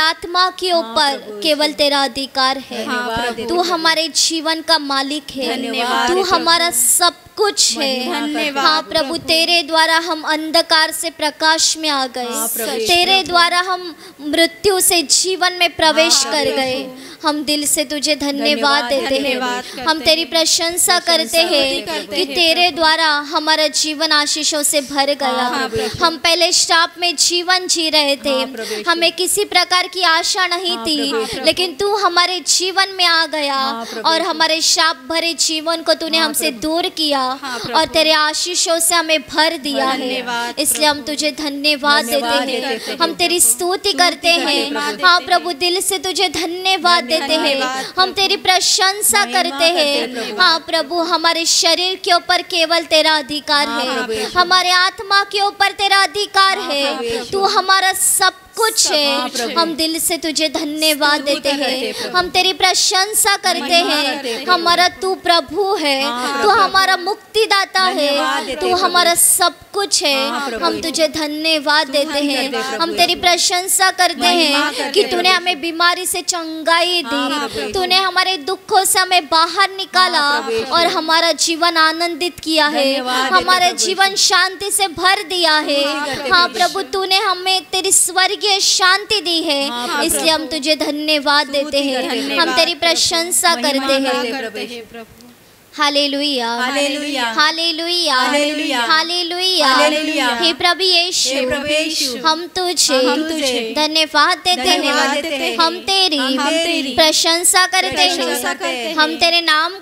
आत्मा के ऊपर केवल तेरा अधिकार है। तू हमारे जीवन का मालिक है, तू हमारा सब कुछ है। हाँ प्रभु, तेरे द्वारा हम अंधकार से प्रकाश में आ गए, तेरे द्वारा हम मृत्यु से जीवन में प्रवेश कर गए। हम दिल से तुझे धन्यवाद देते हैं, हम तेरी प्रशंसा करते हैं कि तेरे द्वारा हमारा जीवन आशीषों से भर गया। हम पहले श्राप में जीवन जी रहे थे, हमें किसी प्रकार की आशा नहीं थी, लेकिन तू हमारे जीवन में आ गया और हमारे श्राप भरे जीवन को तूने हमसे दूर किया और तेरे आशीषों से हमें भर दिया है। इसलिए हम तुझे धन्यवाद देते हैं, हम तेरी स्तुति करते हैं। हाँ प्रभु, दिल से तुझे धन्यवाद देते हैं, हम तेरी प्रशंसा करते हैं। हाँ प्रभु, हमारे शरीर के ऊपर केवल तेरा अधिकार है, हमारे आत्मा के ऊपर तेरा अधिकार है। तू हमारा सब कुछ है। हम दिल से तुझे धन्यवाद देते हैं, हम तेरी प्रशंसा करते हैं। हमारा तू प्रभु है, तू हमारा मुक्तिदाता है, तू हमारा सब कुछ है। हम तुझे धन्यवाद देते हैं, हम तेरी प्रशंसा करते हैं कि तूने हमें बीमारी से चंगाई दी, तूने हमारे दुखों से हमें बाहर निकाला और हमारा जीवन आनंदित किया है, हमारा जीवन शांति से भर दिया है। हाँ प्रभु, तूने हमें तेरी स्वर्गीय शांति दी है, इसलिए हम तुझे धन्यवाद देते हैं, हम तेरी प्रशंसा करते हैं। Hallelujah, hallelujah, hallelujah, hallelujah, hallelujah. हे प्रभु यीशु, हम तुझे धन्यवाद देते हैं, हम तेरी प्रशंसा करते हैं, हम तेरे नाम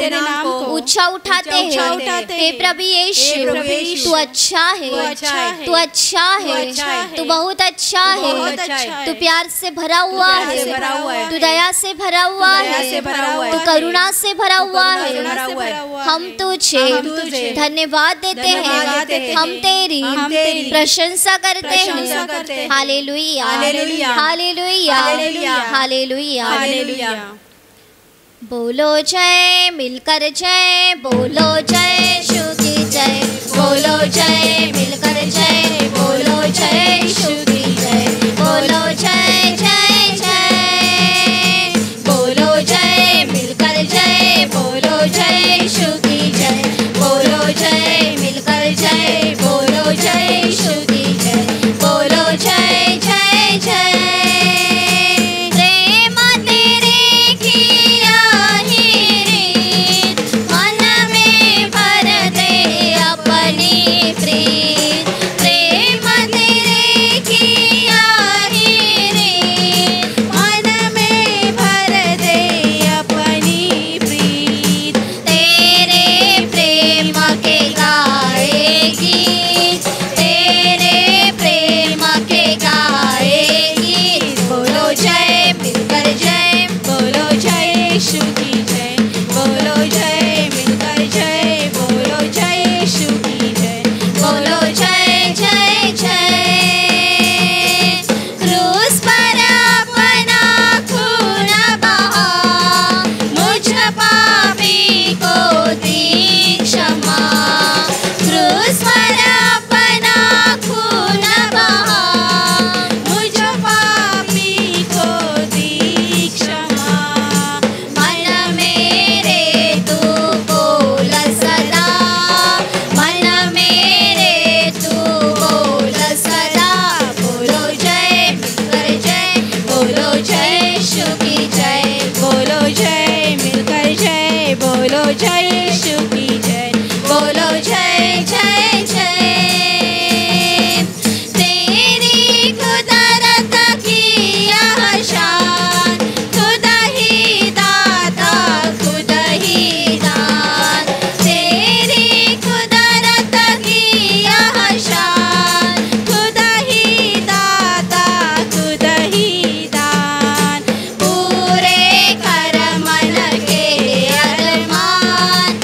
को ऊंचा उठाते हैं। हे प्रभु यीशु, तू अच्छा है, तू अच्छा है, तू बहुत अच्छा है, तू प्यार से भरा हुआ है, तू दया से भरा हुआ है, तू करुणा से भरा हुआ है। हम तुझे धन्यवाद देते हैं, हम तेरी प्रशंसा करते हैं। Hallelujah, hallelujah, hallelujah, hallelujah. बोलो जय, मिलकर जय, बोलो जय यीशु की जय, बोलो जय, मिलकर जय, बोलो जय यीशु की जय, बोलो जय जय जय, बोलो जय, मिलकर जय, बोलो जय यीशु की जय, बोलो जय, मिलकर जय, बोलो जय यीशु की जय, बोलो जय जय जय। प्रेम तेरे किया ही रीत, मन में भर दे अपनी प्रीत। प्रेम तेरे किया ही रीत, मन में भर दे अपनी प्रीत। तेरे प्रेम के गाए गीत, तेरे प्रेम के गाए गीत। बोलो जय, मिलकर जय, बोलो जय यीशु की जय, बोलो जय, मिलकर जय, बोलो जय यीशु की जय, बोलो जय जय जय। क्रूस पर अपना खून बहा, मुझ पापी को दी क्षमा। क्रूस पर अपना खून बहा, मुझ पापी को दी क्षमा। मन मेरे तू बोल सदा, मन मेरे तू बोल सदा। बोलो जय, मिलकर जय, बोलो जय यीशु की जय, बोलो जय, मिलकर जय, बोलो जय यीशु की जय, बोलो जय जय जय। तेरी कुदरत की यह शान, खुद ही दाता, खुद ही दान। तेरी कुदरत की यह शान, खुद ही दाता, खुद ही दान। पूरे कर मन के अरमान,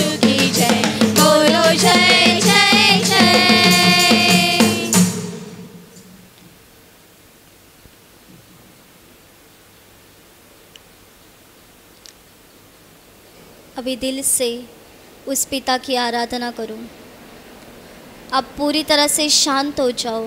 की जय, बोलो जय जय जय। अभी दिल से उस पिता की आराधना करो। आप पूरी तरह से शांत हो जाओ।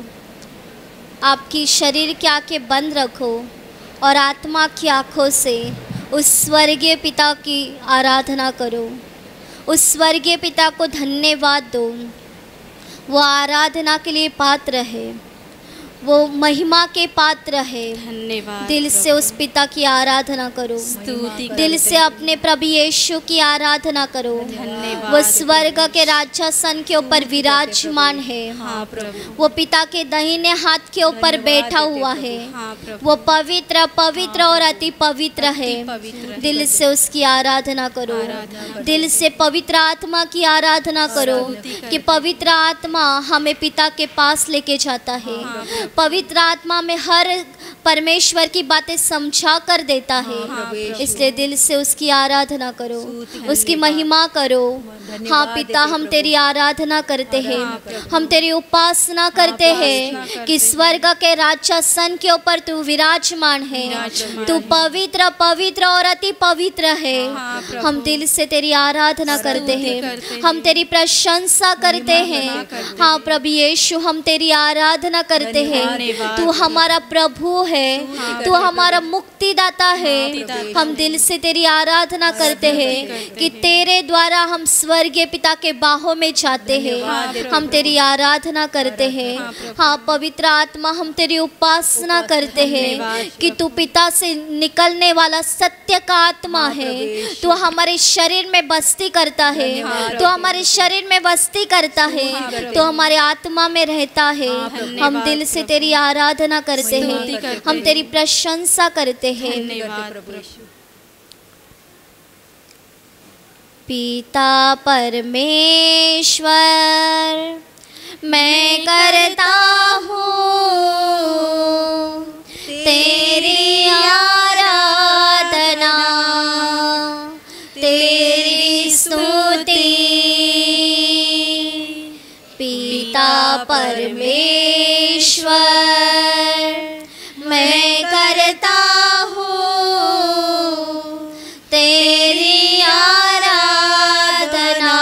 आपकी शरीर की आंखें बंद रखो और आत्मा की आंखों से उस स्वर्गीय पिता की आराधना करो। उस स्वर्गीय पिता को धन्यवाद दो। वो आराधना के लिए पात्र है, वो महिमा के पात्र है। धन्यवाद दिल से उस पिता की आराधना करो। स्तुति दिल से अपने प्रभु यीशु की आराधना करो। धन्यवाद वो स्वर्ग के राजसन के ऊपर विराजमान है। हाँ प्रभु, वो पिता के दाहिने हाथ के ऊपर बैठा हुआ है। हाँ प्रभु, वो पवित्र पवित्र और अति पवित्र है। पवित्र है। दिल से उसकी आराधना करो। दिल से पवित्र आत्मा की आराधना करो कि पवित्र आत्मा हमें पिता के पास लेके जाता है। पवित्र आत्मा में हर परमेश्वर की बातें समझा कर देता है। इसलिए दिल से उसकी आराधना करो, उसकी महिमा करो। हाँ पिता, हम तेरी आराधना करते हैं, हम तेरी उपासना करते हैं कि स्वर्ग के राजसन के ऊपर तू विराजमान है। तू पवित्र पवित्र और अति पवित्र है। हम दिल से तेरी आराधना करते हैं, हम तेरी प्रशंसा करते हैं। हाँ प्रभु यीशु, हम तेरी आराधना करते हैं। तू हमारा प्रभु है, तू हमारा मुक्तिदाता है। हम दिल से तेरी आराधना करते हैं कि तेरे द्वारा हम स्वर्गीय पिता के बाहों में जाते हैं। हम तेरी आराधना करते हैं। हाँ पवित्र आत्मा, हम तेरी उपासना करते हैं कि तू पिता से निकलने वाला सत्य का आत्मा है। तू हमारे शरीर में बस्ती करता है, तू हमारे शरीर में बस्ती करता है, तो हमारे आत्मा में रहता है। हम दिल से तेरी आराधना करते हैं, हम तेरी प्रशंसा करते हैं। पिता परमेश्वर, मैं करता हूँ तेरी आराधना, तेरी स्तुति। पिता परमेश्वर, मैं करता हूँ तेरी आराधना,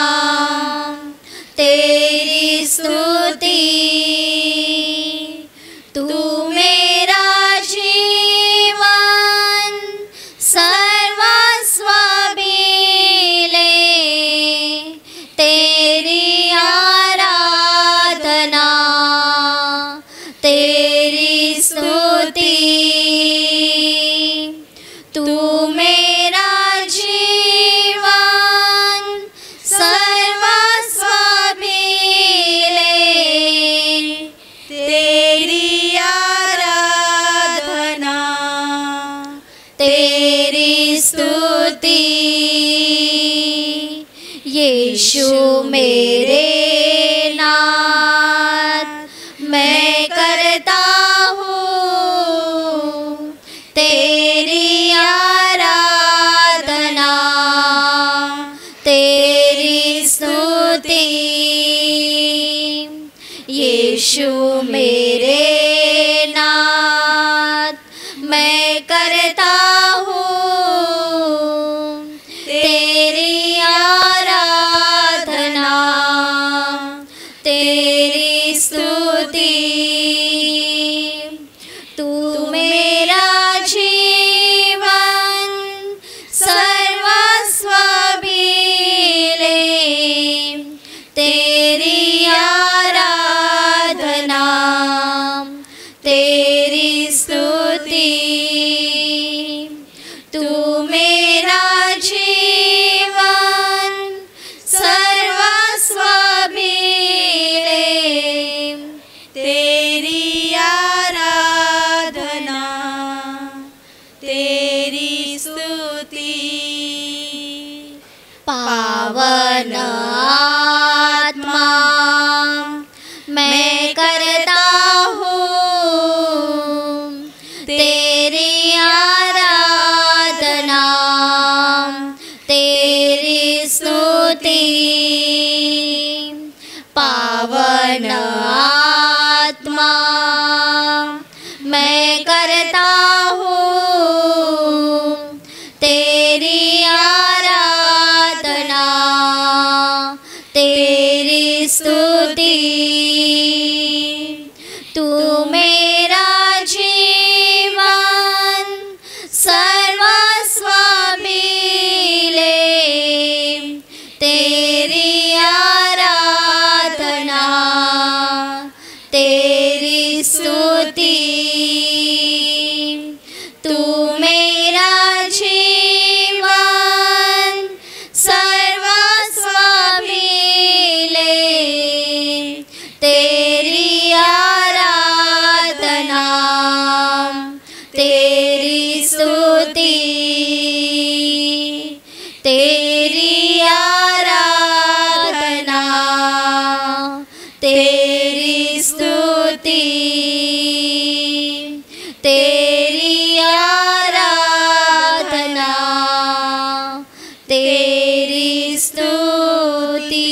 तेरी स्तुति। तू मेरा जीवन सर्वस्व भी ले, तेरी आराधना, तेरी स्तुति। तू मेरा जीवन सर्वस्व भी ले, तेरी आराधना, तेरी स्तुति। यीशु मेरे नाथ, मैं करता हूँ तेरी आराधना, तेरी स्तुति। यीशु मेरे नाथ, मैं करता हूँ तेरी आराधना, तेरी स्तुति। तू मेरा जीवन सर्वस्व भी ले, तेरी आराधना, स्तुति। तू मेरा जीवन सर्वस्व मिले, तेरी आराधना तेरी स्तुति। तू मेरा जीवन सर्वस्व मिले, तेरी आराधना तेरी स्तुति। तेरी आराधना तेरी स्तुति। तेरी आराधना तेरी स्तुति।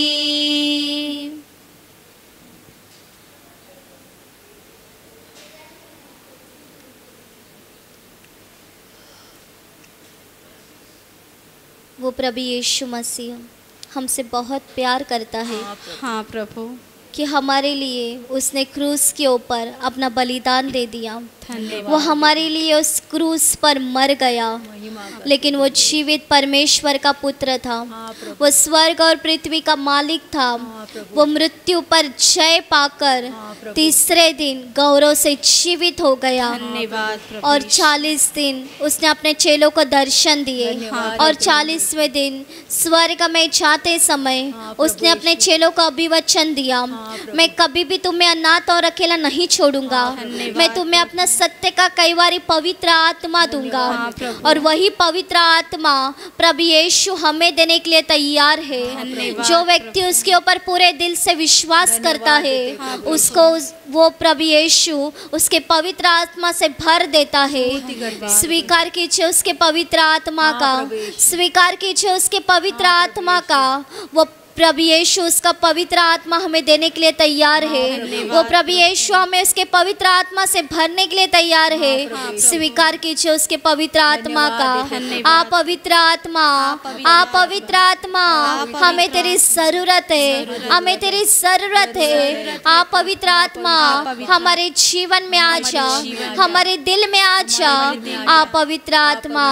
वो प्रभु यीशु मसीह हमसे बहुत प्यार करता है। हाँ प्रभु, कि हमारे लिए उसने क्रूस के ऊपर अपना बलिदान दे दिया। धन्यवाद। वो हमारे लिए उस क्रूस पर मर गया, लेकिन वो जीवित परमेश्वर का पुत्र था। वो स्वर्ग और पृथ्वी का मालिक था। वो मृत्यु पर जय पाकर तीसरे दिन गौरव से जीवित हो गया। धन्यवाद प्रभु। और 40 दिन उसने अपने चेलों को दर्शन दिए। और 40वें दिन स्वर्ग में जाते समय उसने अपने चेलों को अभिवचन दिया, मैं कभी भी तुम्हें अनाथ और अकेला नहीं छोड़ूंगा। मैं तुम्हें अपना सत्य का कई बारी पवित्र आत्मा दूंगा। और वही पवित्र आत्मा प्रभु यीशु हमें देने के लिए तैयार है। जो व्यक्ति उसके ऊपर पूरे दिल से विश्वास करता है, उसको वो प्रभु यीशु उसके पवित्र आत्मा से भर देता है। स्वीकार कीजिए उसके पवित्र आत्मा का, स्वीकार कीजिए उसके पवित्र आत्मा का। वो प्रभु यीशु उसका पवित्र आत्मा हमें देने के लिए तैयार है। वो प्रभु यीशु हमें उसके पवित्र आत्मा से भरने के लिए तैयार है। स्वीकार कीजिए उसके पवित्र आत्मा का। आप पवित्र आत्मा, आप पवित्र आत्मा, हमें तेरी जरूरत है, हमें तेरी जरूरत है। आप पवित्र आत्मा हमारे जीवन में आ जा, हमारे दिल में आ जा। आप पवित्र आत्मा,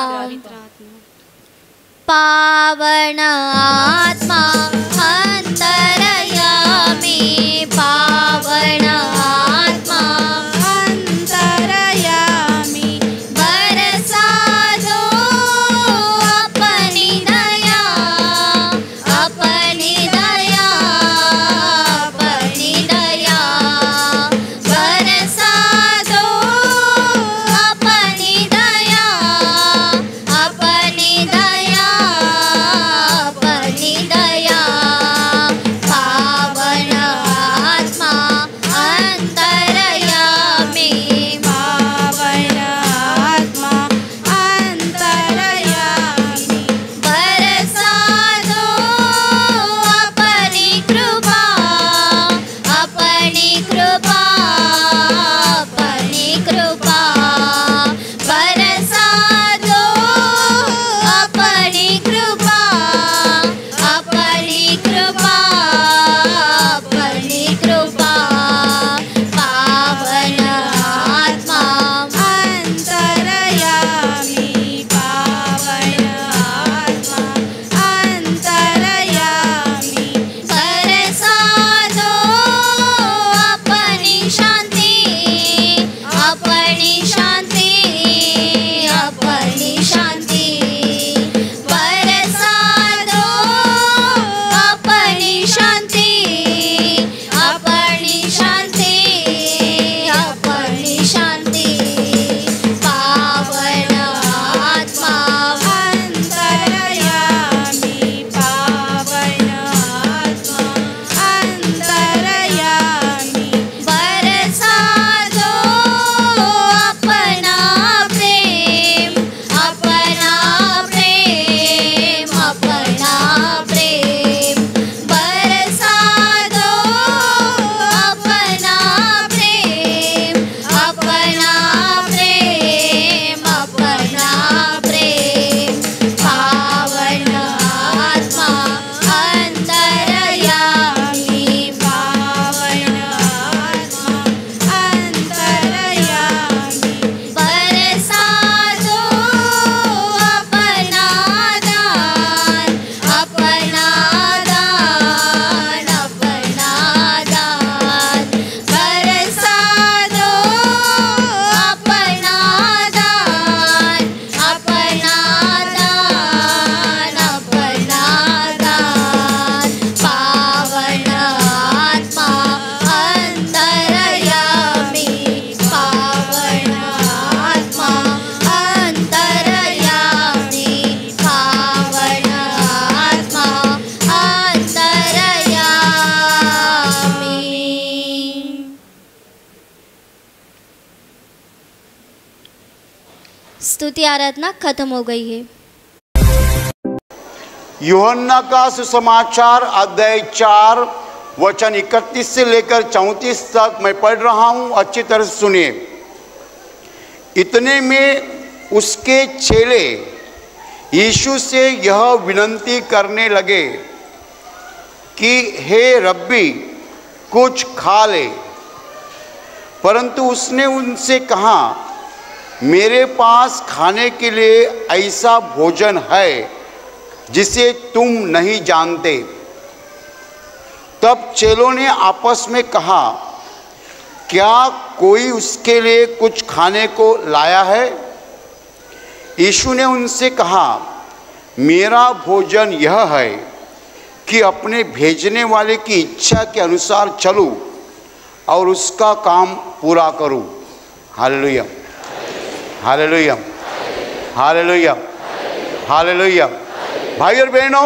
पावन आत्मा अंतरयामी, पावन आत्मा अंतरयामी, बरसा दो अपनी दया, अपनी दया, अपनी दया। बरसा दो अपनी दया, अपनी दया, अपनी दया। स्तुति आराधना खत्म हो गई है। यूहन्ना का सुसमाचार अध्याय 4 वचन 31 से लेकर 34 तक मैं पढ़ रहा हूं, अच्छी तरह से सुनिए। इतने में उसके चेले यीशु से यह विनती करने लगे कि हे रब्बी कुछ खा ले। परंतु उसने उनसे कहा, मेरे पास खाने के लिए ऐसा भोजन है जिसे तुम नहीं जानते। तब चेलों ने आपस में कहा, क्या कोई उसके लिए कुछ खाने को लाया है? यीशु ने उनसे कहा, मेरा भोजन यह है कि अपने भेजने वाले की इच्छा के अनुसार चलूं और उसका काम पूरा करूं। Hallelujah, hallelujah, hallelujah, hallelujah. भाई और बहनों,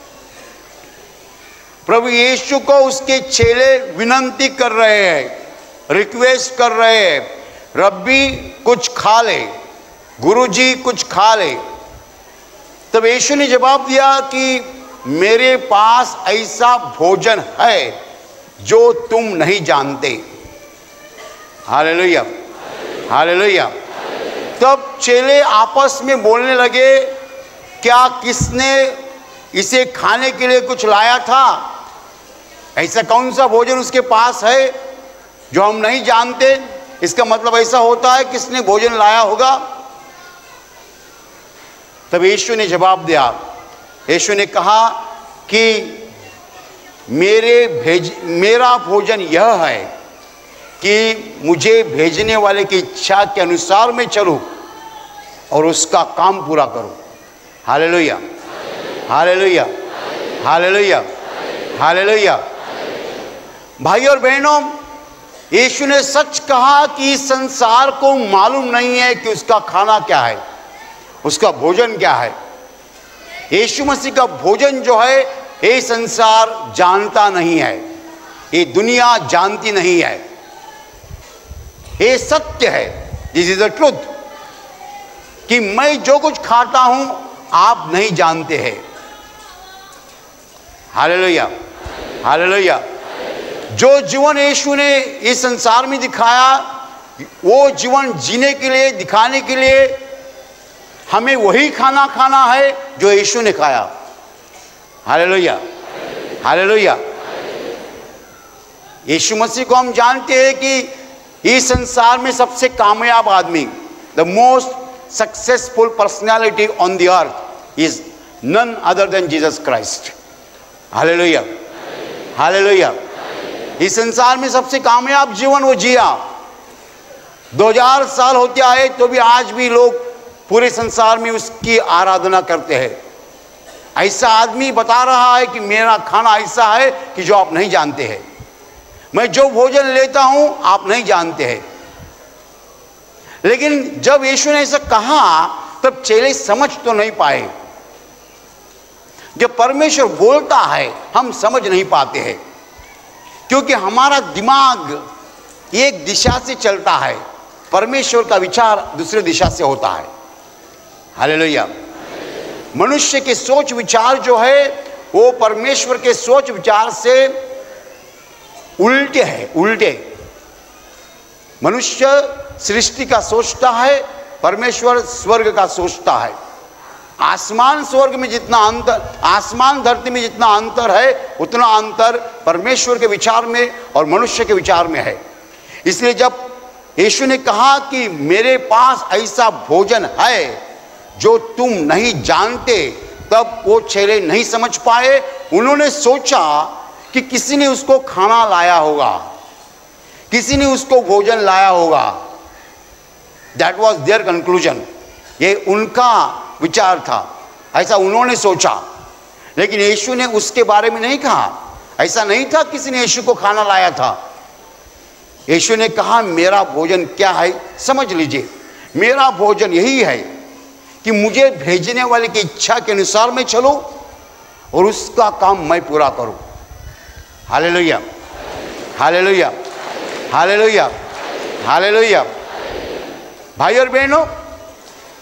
प्रभु यीशु को उसके चेले विनती कर रहे हैं, रिक्वेस्ट कर रहे हैं, रब्बी कुछ खा ले, गुरुजी कुछ खा ले। तब यीशु ने जवाब दिया कि मेरे पास ऐसा भोजन है जो तुम नहीं जानते। Hallelujah, hallelujah. तब चेले आपस में बोलने लगे, क्या किसने इसे खाने के लिए कुछ लाया था? ऐसा कौन सा भोजन उसके पास है जो हम नहीं जानते? इसका मतलब ऐसा होता है किसने भोजन लाया होगा। तब यीशु ने जवाब दिया, यीशु ने कहा कि मेरा भोजन यह है कि मुझे भेजने वाले की इच्छा के अनुसार मैं चलूं और उसका काम पूरा करूं। Hallelujah, hallelujah, hallelujah, hallelujah. भाई और बहनों, यीशु ने सच कहा कि इस संसार को मालूम नहीं है कि उसका खाना क्या है, उसका भोजन क्या है। यीशु मसीह का भोजन जो है ये संसार जानता नहीं है, ये दुनिया जानती नहीं है। ये सत्य है, दिस इज द ट्रूथ, कि मैं जो कुछ खाता हूं आप नहीं जानते हैं। Hallelujah, hallelujah. जो जीवन यीशु ने इस संसार में दिखाया, वो जीवन जीने के लिए, दिखाने के लिए हमें वही खाना खाना है जो यीशु ने खाया। Hallelujah, hallelujah. यीशु मसीह को हम जानते हैं कि इस संसार में सबसे कामयाब आदमी, the most successful personality on the earth is none other than Jesus Christ. Hallelujah, hallelujah. इस संसार में सबसे कामयाब जीवन वो जिया। 2000 साल होते आए तो भी आज भी लोग पूरे संसार में उसकी आराधना करते हैं। ऐसा आदमी बता रहा है कि मेरा खाना ऐसा है कि जो आप नहीं जानते हैं, मैं जो भोजन लेता हूं आप नहीं जानते हैं। लेकिन जब यीशु ने ऐसा कहा तब चेले समझ तो नहीं पाए। जब परमेश्वर बोलता है हम समझ नहीं पाते हैं, क्योंकि हमारा दिमाग एक दिशा से चलता है, परमेश्वर का विचार दूसरे दिशा से होता है। हालेलुया। मनुष्य के सोच विचार जो है वो परमेश्वर के सोच विचार से उल्टे है, उल्टे। मनुष्य सृष्टि का सोचता है, परमेश्वर स्वर्ग का सोचता है। आसमान स्वर्ग में जितना अंतर, आसमान धरती में जितना अंतर है, उतना अंतर परमेश्वर के विचार में और मनुष्य के विचार में है। इसलिए जब यीशु ने कहा कि मेरे पास ऐसा भोजन है जो तुम नहीं जानते, तब वो चेले नहीं समझ पाए। उन्होंने सोचा कि किसी ने उसको खाना लाया होगा, किसी ने उसको भोजन लाया होगा। दैट वॉज देयर कंक्लूजन, ये उनका विचार था, ऐसा उन्होंने सोचा। लेकिन यीशु ने उसके बारे में नहीं कहा, ऐसा नहीं था किसी ने यीशु को खाना लाया था। यीशु ने कहा मेरा भोजन क्या है समझ लीजिए। मेरा भोजन यही है कि मुझे भेजने वाले की इच्छा के अनुसार मैं चलूं और उसका काम मैं पूरा करूं। Hallelujah, hallelujah, hallelujah, hallelujah. भाई और बहनों,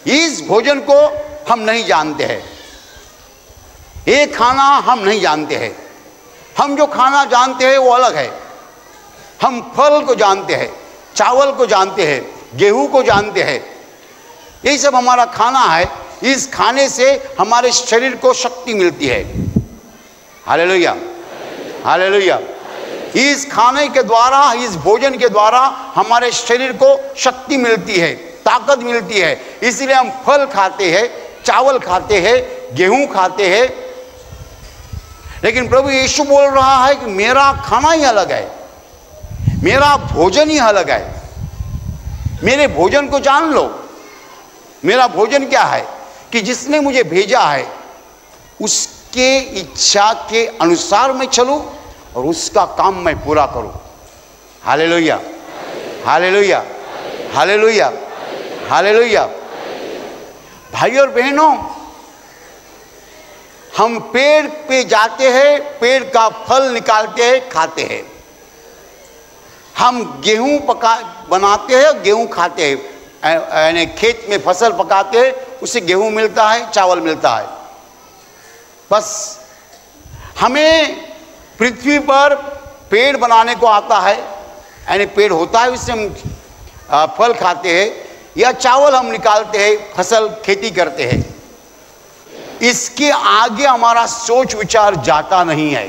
इस भोजन को हम नहीं जानते हैं, ये खाना हम नहीं जानते हैं। हम जो खाना जानते हैं वो अलग है। हम फल को जानते हैं, चावल को जानते हैं, गेहूं को जानते हैं, यही सब हमारा खाना है। इस खाने से हमारे शरीर को शक्ति मिलती है। Hallelujah, hallelujah. इस खाने के द्वारा, इस भोजन के द्वारा हमारे शरीर को शक्ति मिलती है, ताकत मिलती है। इसलिए हम फल खाते हैं, चावल खाते हैं, गेहूं खाते हैं। लेकिन प्रभु यीशु बोल रहा है कि मेरा खाना ही अलग है, मेरा भोजन ही अलग है। मेरे भोजन को जान लो। मेरा भोजन क्या है कि जिसने मुझे भेजा है उसके इच्छा के अनुसार मैं चलूं और उसका काम मैं पूरा करूं। Hallelujah, hallelujah, hallelujah, hallelujah. भाई और बहनों, हम पेड़ पे जाते हैं, पेड़ का फल निकालते हैं, खाते हैं। हम गेहूं बनाते हैं, गेहूं खाते हैं। यानी खेत में फसल पकाते हैं, उससे गेहूं मिलता है, चावल मिलता है। बस हमें पृथ्वी पर पेड़ बनाने को आता है, यानी पेड़ होता है, उससे हम फल खाते हैं या चावल हम निकालते हैं, फसल खेती करते हैं। इसके आगे हमारा सोच विचार जाता नहीं है।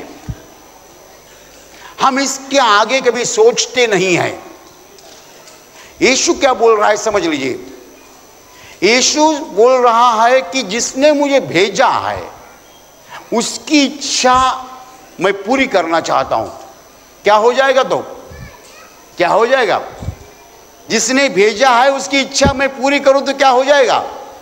हम इसके आगे कभी सोचते नहीं हैं। यीशु क्या बोल रहा है समझ लीजिए। यीशु बोल रहा है कि जिसने मुझे भेजा है उसकी इच्छा मैं पूरी करना चाहता हूं। क्या हो जाएगा? तो क्या हो जाएगा? जिसने भेजा है उसकी इच्छा मैं पूरी करूं तो क्या हो जाएगा?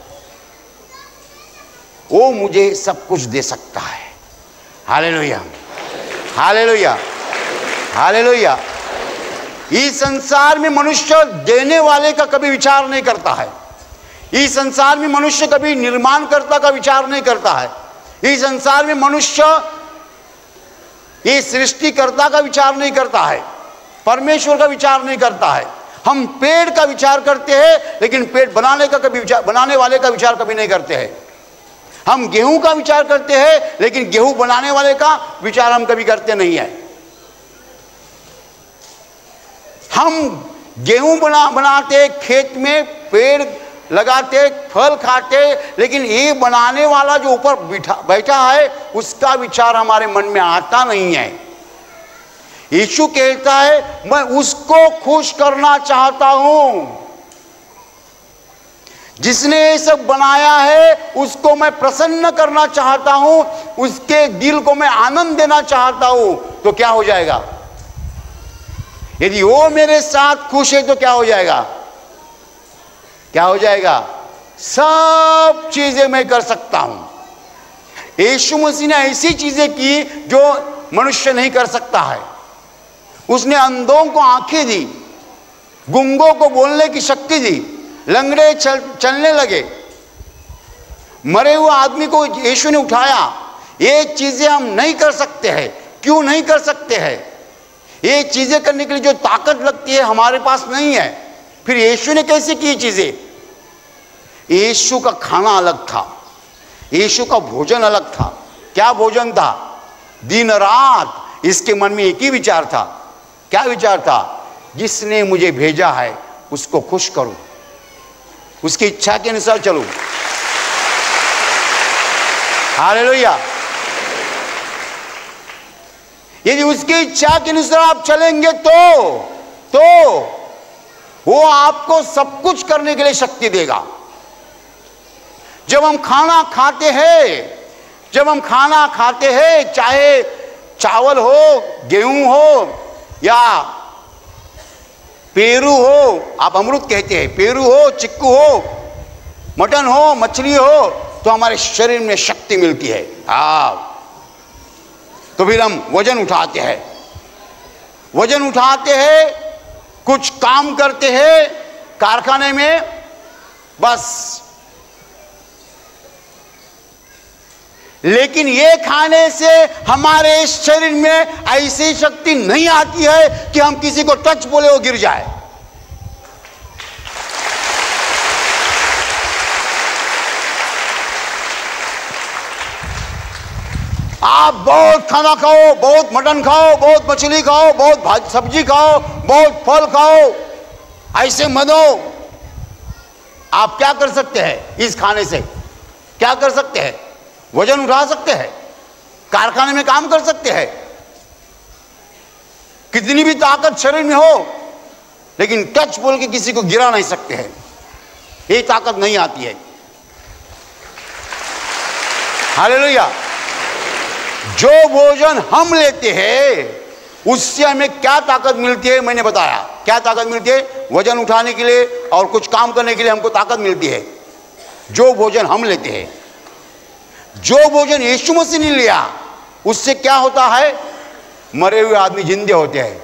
वो मुझे सब कुछ दे सकता है। Hallelujah, hallelujah, hallelujah. इस संसार में मनुष्य देने वाले का कभी विचार नहीं करता है। इस संसार में मनुष्य कभी निर्माणकर्ता का विचार नहीं करता है। इस संसार में मनुष्य ये सृष्टिकर्ता का विचार नहीं करता है, परमेश्वर का विचार नहीं करता है। हम पेड़ का विचार करते हैं, लेकिन पेड़ बनाने वाले का विचार कभी नहीं करते हैं। हम गेहूं का विचार करते हैं, लेकिन गेहूं बनाने वाले का विचार हम कभी करते नहीं है। हम गेहूं बनाते, खेत में पेड़ लगाते, फल खाते, लेकिन ये बनाने वाला जो ऊपर बैठा है उसका विचार हमारे मन में आता नहीं है। यीशु कहता है मैं उसको खुश करना चाहता हूं। जिसने ये सब बनाया है उसको मैं प्रसन्न करना चाहता हूं, उसके दिल को मैं आनंद देना चाहता हूं। तो क्या हो जाएगा? यदि वो मेरे साथ खुश है तो क्या हो जाएगा? क्या हो जाएगा? सब चीजें मैं कर सकता हूं। यीशु मसीह ने ऐसी चीजें की जो मनुष्य नहीं कर सकता है। उसने अंधों को आंखें दी, गूंगों को बोलने की शक्ति दी, लंगड़े चलने लगे, मरे हुए आदमी को यीशु ने उठाया। ये चीजें हम नहीं कर सकते हैं। क्यों नहीं कर सकते हैं? ये चीजें करने के लिए जो ताकत लगती है हमारे पास नहीं है। फिर यीशु ने कैसे की चीजें? यीशु का खाना अलग था, यीशु का भोजन अलग था। क्या भोजन था? दिन रात इसके मन में एक ही विचार था। क्या विचार था? जिसने मुझे भेजा है उसको खुश करूं, उसकी इच्छा के अनुसार चलूं। हालेलुया। यदि उसकी इच्छा के अनुसार आप चलेंगे तो वो आपको सब कुछ करने के लिए शक्ति देगा। जब हम खाना खाते हैं, चाहे चावल हो, गेहूं हो या पेरू हो, आप अमरूद कहते हैं, पेरू हो, चिक्कू हो, मटन हो, मछली हो, तो हमारे शरीर में शक्ति मिलती है। तो फिर हम वजन उठाते हैं, कुछ काम करते हैं कारखाने में, बस। लेकिन ये खाने से हमारे शरीर में ऐसी शक्ति नहीं आती है कि हम किसी को टच बोले वो गिर जाए। आप बहुत खाना खाओ, बहुत मटन खाओ, बहुत मछली खाओ, बहुत सब्जी खाओ, बहुत फल खाओ, ऐसे मत हो। आप क्या कर सकते हैं इस खाने से? क्या कर सकते हैं? वजन उठा सकते हैं, कारखाने में काम कर सकते हैं, कितनी भी ताकत शरीर में हो, लेकिन टच बोल के किसी को गिरा नहीं सकते हैं। ये ताकत नहीं आती है। हालेलुया। जो भोजन हम लेते हैं उससे हमें क्या ताकत मिलती है? मैंने बताया क्या ताकत मिलती है। वजन उठाने के लिए और कुछ काम करने के लिए हमको ताकत मिलती है। जो भोजन हम लेते हैं, जो भोजन यीशु मसीह ने लिया, उससे क्या होता है? मरे हुए आदमी जिंदे होते हैं।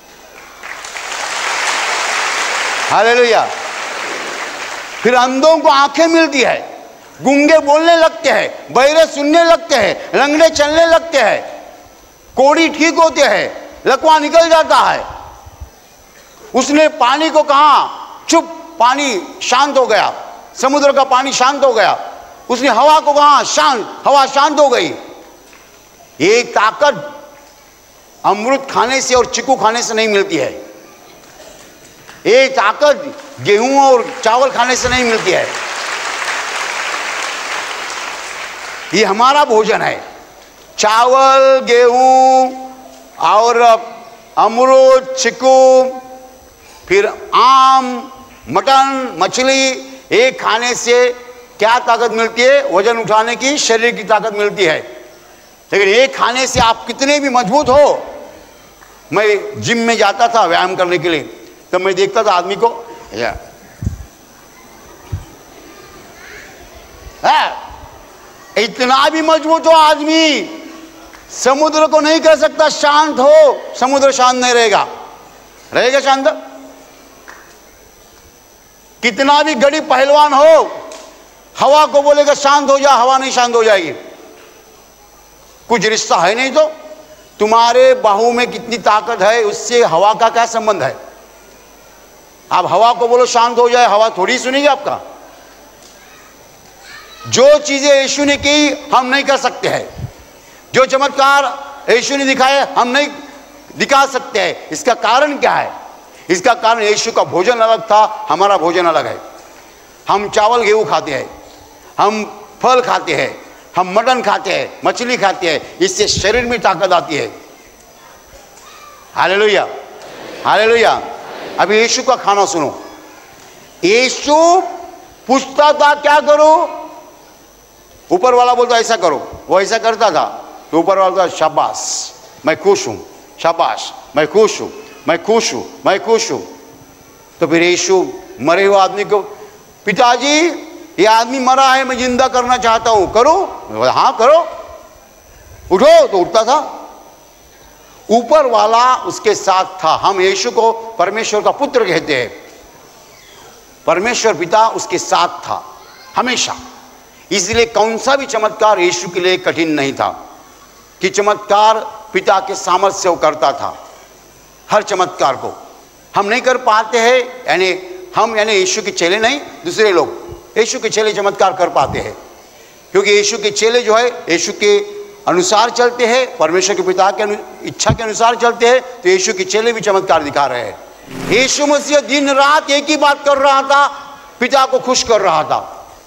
हालेलुया। फिर अंधों को आंखें मिलती है, गूंगे बोलने लगते हैं, बहरे सुनने लगते हैं, लंगड़े चलने लगते हैं, कोढ़ी ठीक होते हैं, लकवा निकल जाता है। उसने पानी को कहा चुप, पानी शांत हो गया, समुद्र का पानी शांत हो गया। उसने हवा को कहा शांत, हवा शांत हो गई। ये ताकत अमृत खाने से और चिकू खाने से नहीं मिलती है। ये ताकत गेहूं और चावल खाने से नहीं मिलती है। ये हमारा भोजन है। चावल, गेहूं और अमरूद, चिकू, फिर आम, मटन, मछली, ये खाने से क्या ताकत मिलती है? वजन उठाने की, शरीर की ताकत मिलती है। लेकिन ये खाने से आप कितने भी मजबूत हो। मैं जिम में जाता था व्यायाम करने के लिए, तब मैं देखता था आदमी को इतना भी मजबूत हो आदमी, समुद्र को नहीं कह सकता शांत हो, समुद्र शांत नहीं रहेगा। रहेगा शांत? कितना भी गड़ी पहलवान हो, हवा को बोलेगा शांत हो जा, हवा नहीं शांत हो जाएगी। कुछ रिश्ता है नहीं। तो तुम्हारे बाहू में कितनी ताकत है, उससे हवा का क्या संबंध है? आप हवा को बोलो शांत हो जाए, हवा थोड़ी सुनेगी आपका। जो चीजें यीशु ने की हम नहीं कर सकते हैं, जो चमत्कार यीशु ने दिखाए हम नहीं दिखा सकते हैं। इसका कारण क्या है? इसका कारण यीशु का भोजन अलग था, हमारा भोजन अलग है। हम चावल गेहूं खाते हैं, हम फल खाते हैं, हम मटन खाते हैं, मछली खाते हैं, इससे शरीर में ताकत आती है। Hallelujah, hallelujah. अभी यीशु का खाना सुनो। यीशु पूछता था क्या करो? ऊपर वाला बोलता ऐसा करो, वो ऐसा करता था। तो ऊपर वाला बोलता शाबाश मैं खुश हूं, शाबाश मैं खुश हूं, मैं खुश हूं, मैं खुश हूं। तो फिर यीशु मरे हुए आदमी को, पिताजी ये आदमी मरा है, मैं जिंदा करना चाहता हूं, करो? हाँ करो, उठो। तो उठता था। ऊपर वाला उसके साथ था। हम यीशु को परमेश्वर का पुत्र कहते हैं। परमेश्वर पिता उसके साथ था हमेशा। इसलिए कौन सा भी चमत्कार यीशु के लिए कठिन नहीं था कि चमत्कार पिता के सामर्थ्य से वो करता था। हर चमत्कार को हम नहीं कर पाते हैं, यानी हम यानी यीशु के चेले नहीं, दूसरे लोग यीशु के चेले चमत्कार कर पाते हैं, क्योंकि यीशु के चेले जो है यीशु के अनुसार चलते हैं, परमेश्वर के पिता के इच्छा के अनुसार चलते हैं। तो यीशु के चेले भी चमत्कार दिखा रहे हैं। यीशु मसीह दिन रात एक ही बात कर रहा था, पिता को खुश कर रहा था।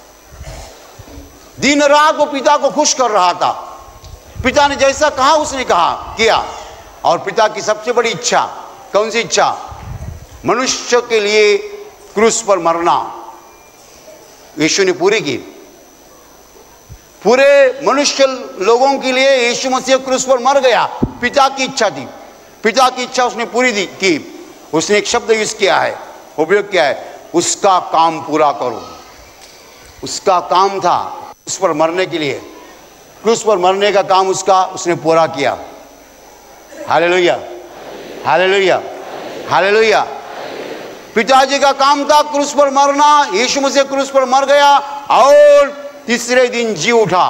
दिन रात वो पिता को खुश कर रहा था। पिता ने जैसा कहा उसने कहा किया। और पिता की सबसे बड़ी इच्छा कौन सी इच्छा? मनुष्य के लिए क्रूस पर मरना यीशु ने पूरी की। पूरे मनुष्य लोगों के लिए यीशु मसीह क्रूस पर मर गया। पिता की इच्छा थी, पिता की इच्छा उसने पूरी की। उसने एक शब्द यूज किया है, उपयोग किया है, उसका काम पूरा करो। उसका काम था उस पर मरने के लिए, क्रूस पर मरने का काम उसका उसने पूरा किया। Hallelujah, hallelujah, hallelujah. पिताजी का काम था क्रूस पर मरना, यीशु मसीह क्रूस पर मर गया और तीसरे दिन जी उठा।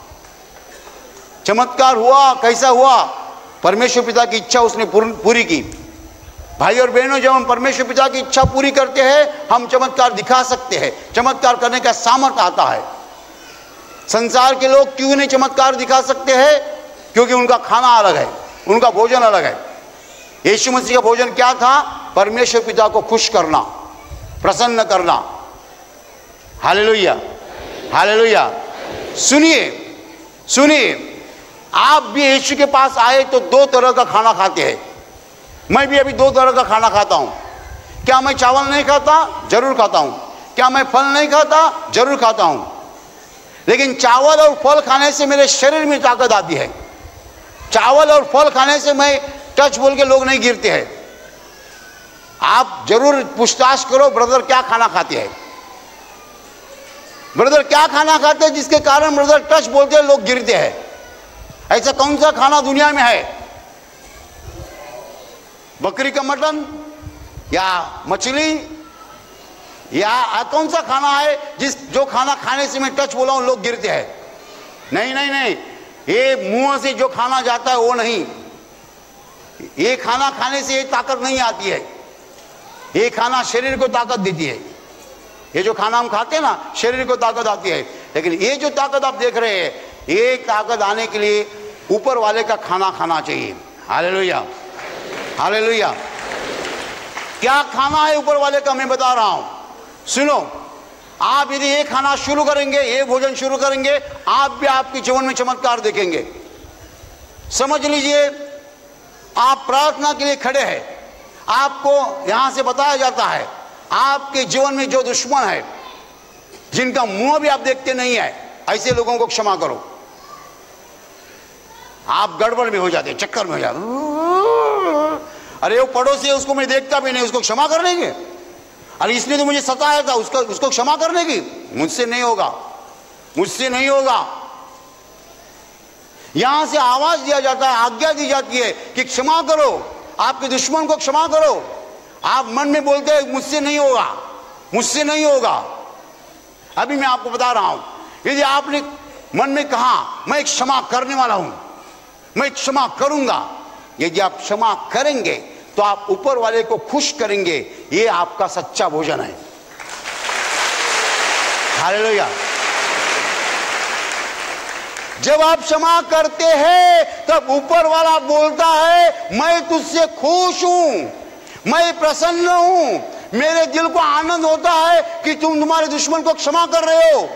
चमत्कार हुआ। कैसा हुआ? परमेश्वर पिता की इच्छा उसने पूरी की। भाई और बहनों, जब हम परमेश्वर पिता की इच्छा पूरी करते हैं हम चमत्कार दिखा सकते हैं। चमत्कार करने का सामर्थ्य आता है। संसार के लोग क्यों नहीं चमत्कार दिखा सकते हैं? क्योंकि उनका खाना अलग है, उनका भोजन अलग है। यीशु मसीह का भोजन क्या था? परमेश्वर पिता को खुश करना, प्रसन्न करना। Hallelujah, hallelujah. सुनिए सुनिए, आप भी यीशु के पास आए तो दो तरह का खाना खाते हैं। मैं भी अभी दो तरह का खाना खाता हूं। क्या मैं चावल नहीं खाता? जरूर खाता हूं। क्या मैं फल नहीं खाता? जरूर खाता हूं। लेकिन चावल और फल खाने से मेरे शरीर में ताकत आती है। चावल और फल खाने से मैं टच बोल के लोग नहीं गिरते हैं। आप जरूर पूछताछ करो, ब्रदर क्या खाना खाते हैं, ब्रदर क्या खाना खाते हैं जिसके कारण ब्रदर टच बोलते हैं लोग गिरते हैं। ऐसा कौन सा खाना दुनिया में है? बकरी का मटन या मछली या कौन सा खाना है जो खाना खाने से मैं टच बोला हूं लोग गिरते हैं? नहीं नहीं नहीं, ये मुंह से जो खाना जाता है वो नहीं। ये खाना खाने से ये ताकत नहीं आती है। ये खाना शरीर को ताकत देती है। ये जो खाना हम खाते हैं ना, शरीर को ताकत आती है। लेकिन ये जो ताकत आप देख रहे हैं, ये ताकत आने के लिए ऊपर वाले का खाना खाना चाहिए। Hallelujah, hallelujah. क्या खाना है ऊपर वाले का, मैं बता रहा हूं। सुनो, आप यदि ये खाना शुरू करेंगे, ये भोजन शुरू करेंगे, आप भी आपके जीवन में चमत्कार देखेंगे। समझ लीजिए, आप प्रार्थना के लिए खड़े हैं, आपको यहां से बताया जाता है आपके जीवन में जो दुश्मन है, जिनका मुंह भी आप देखते नहीं है, ऐसे लोगों को क्षमा करो। आप गड़बड़ में हो जाते, चक्कर में हो जाते। अरे वो पड़ोसी है, उसको मैं देखता भी नहीं, उसको क्षमा कर लेंगे। अरे इसने तो मुझे सताया था, उसको क्षमा करने की, मुझसे नहीं होगा, मुझसे नहीं होगा। यहां से आवाज दिया जाता है, आज्ञा दी जाती है कि क्षमा करो, आपके दुश्मन को क्षमा करो। आप मन में बोलते हैं मुझसे नहीं होगा, मुझसे नहीं होगा। अभी मैं आपको बता रहा हूं, यदि आपने मन में कहा मैं क्षमा करने वाला हूं, मैं क्षमा करूंगा, यदि आप क्षमा करेंगे तो आप ऊपर वाले को खुश करेंगे। ये आपका सच्चा भोजन है। हालेलुया। जब आप क्षमा करते हैं तब ऊपर वाला बोलता है मैं तुझसे खुश हूं, मैं प्रसन्न हूं, मेरे दिल को आनंद होता है कि तुम्हारे दुश्मन को क्षमा कर रहे हो।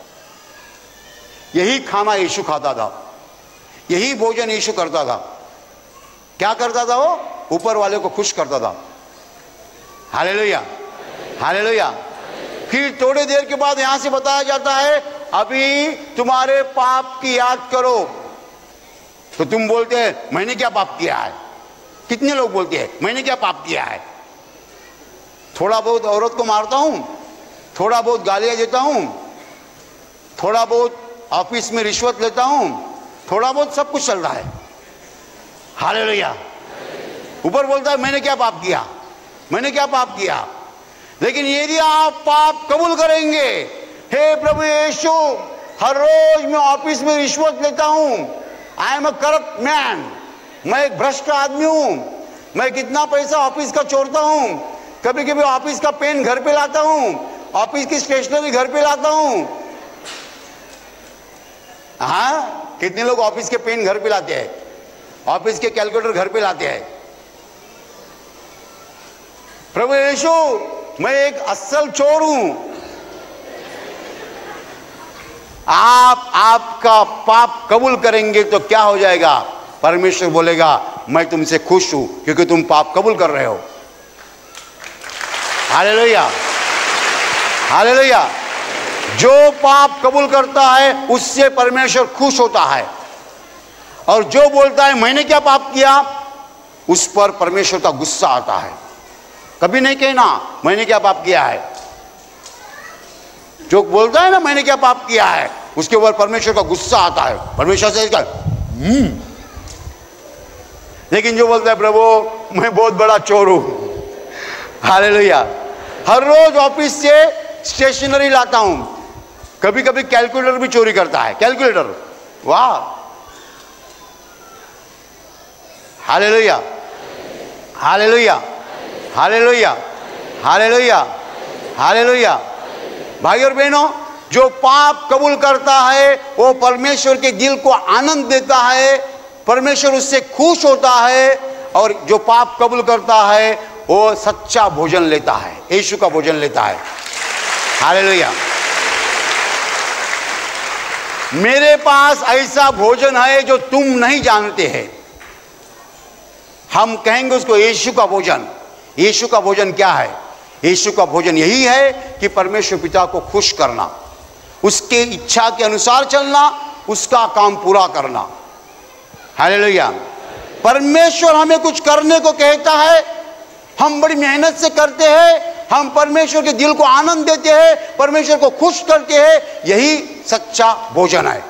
यही खाना यीशु खाता था, यही भोजन यीशु करता था। क्या करता था वो? ऊपर वाले को खुश करता था। Hallelujah, hallelujah. फिर थोड़ी देर के बाद यहां से बताया जाता है अभी तुम्हारे पाप की याद करो। तो तुम बोलते हैं मैंने क्या पाप किया है? कितने लोग बोलते हैं मैंने क्या पाप किया है? थोड़ा बहुत औरत को मारता हूं, थोड़ा बहुत गालियां देता हूं, थोड़ा बहुत ऑफिस में रिश्वत लेता हूं, थोड़ा बहुत सब कुछ चल रहा है। हालेलुया। ऊपर बोलता है मैंने क्या पाप किया, मैंने क्या पाप किया। लेकिन यदि आप पाप कबूल करेंगे, हे प्रभु यीशु, हर रोज मैं ऑफिस में रिश्वत लेता हूं, I am a corrupt man, मैं एक भ्रष्ट आदमी हूं, मैं कितना पैसा ऑफिस का चोरता हूं, कभी कभी ऑफिस का पेन घर पे लाता हूं, ऑफिस की स्टेशनरी घर पे लाता हूं। हाँ, कितने लोग ऑफिस के पेन घर पे लाते हैं, ऑफिस के कैलकुलेटर घर पे लाते हैं। प्रभु यीशु, मैं एक असल चोर हूं। आप आपका पाप कबूल करेंगे तो क्या हो जाएगा? परमेश्वर बोलेगा मैं तुमसे खुश हूं क्योंकि तुम पाप कबूल कर रहे हो। Hallelujah, hallelujah. जो पाप कबूल करता है उससे परमेश्वर खुश होता है, और जो बोलता है मैंने क्या पाप किया, उस पर परमेश्वर का गुस्सा आता है। कभी नहीं कहना मैंने क्या पाप किया है। जो बोलता है ना मैंने क्या पाप किया है, उसके ऊपर परमेश्वर का गुस्सा आता है। परमेश्वर से लेकिन जो बोलता है प्रभु मैं बहुत बड़ा चोर हूं, हालेलुया, हर रोज ऑफिस से स्टेशनरी लाता हूं, कभी कभी कैलकुलेटर भी चोरी करता है, कैलकुलेटर, वाह, hallelujah, hallelujah, hallelujah, hallelujah, hallelujah. भाई और बहनों, जो पाप कबूल करता है वो परमेश्वर के दिल को आनंद देता है, परमेश्वर उससे खुश होता है, और जो पाप कबूल करता है वो सच्चा भोजन लेता है, यीशु का भोजन लेता है। हालेलुया। मेरे पास ऐसा भोजन है जो तुम नहीं जानते हैं। हम कहेंगे उसको यीशु का भोजन। यीशु का भोजन क्या है? यीशु का भोजन यही है कि परमेश्वर पिता को खुश करना, उसके इच्छा के अनुसार चलना, उसका काम पूरा करना। हालेलुया। परमेश्वर हमें कुछ करने को कहता है, हम बड़ी मेहनत से करते हैं, हम परमेश्वर के दिल को आनंद देते हैं, परमेश्वर को खुश करते हैं, यही सच्चा भोजन है।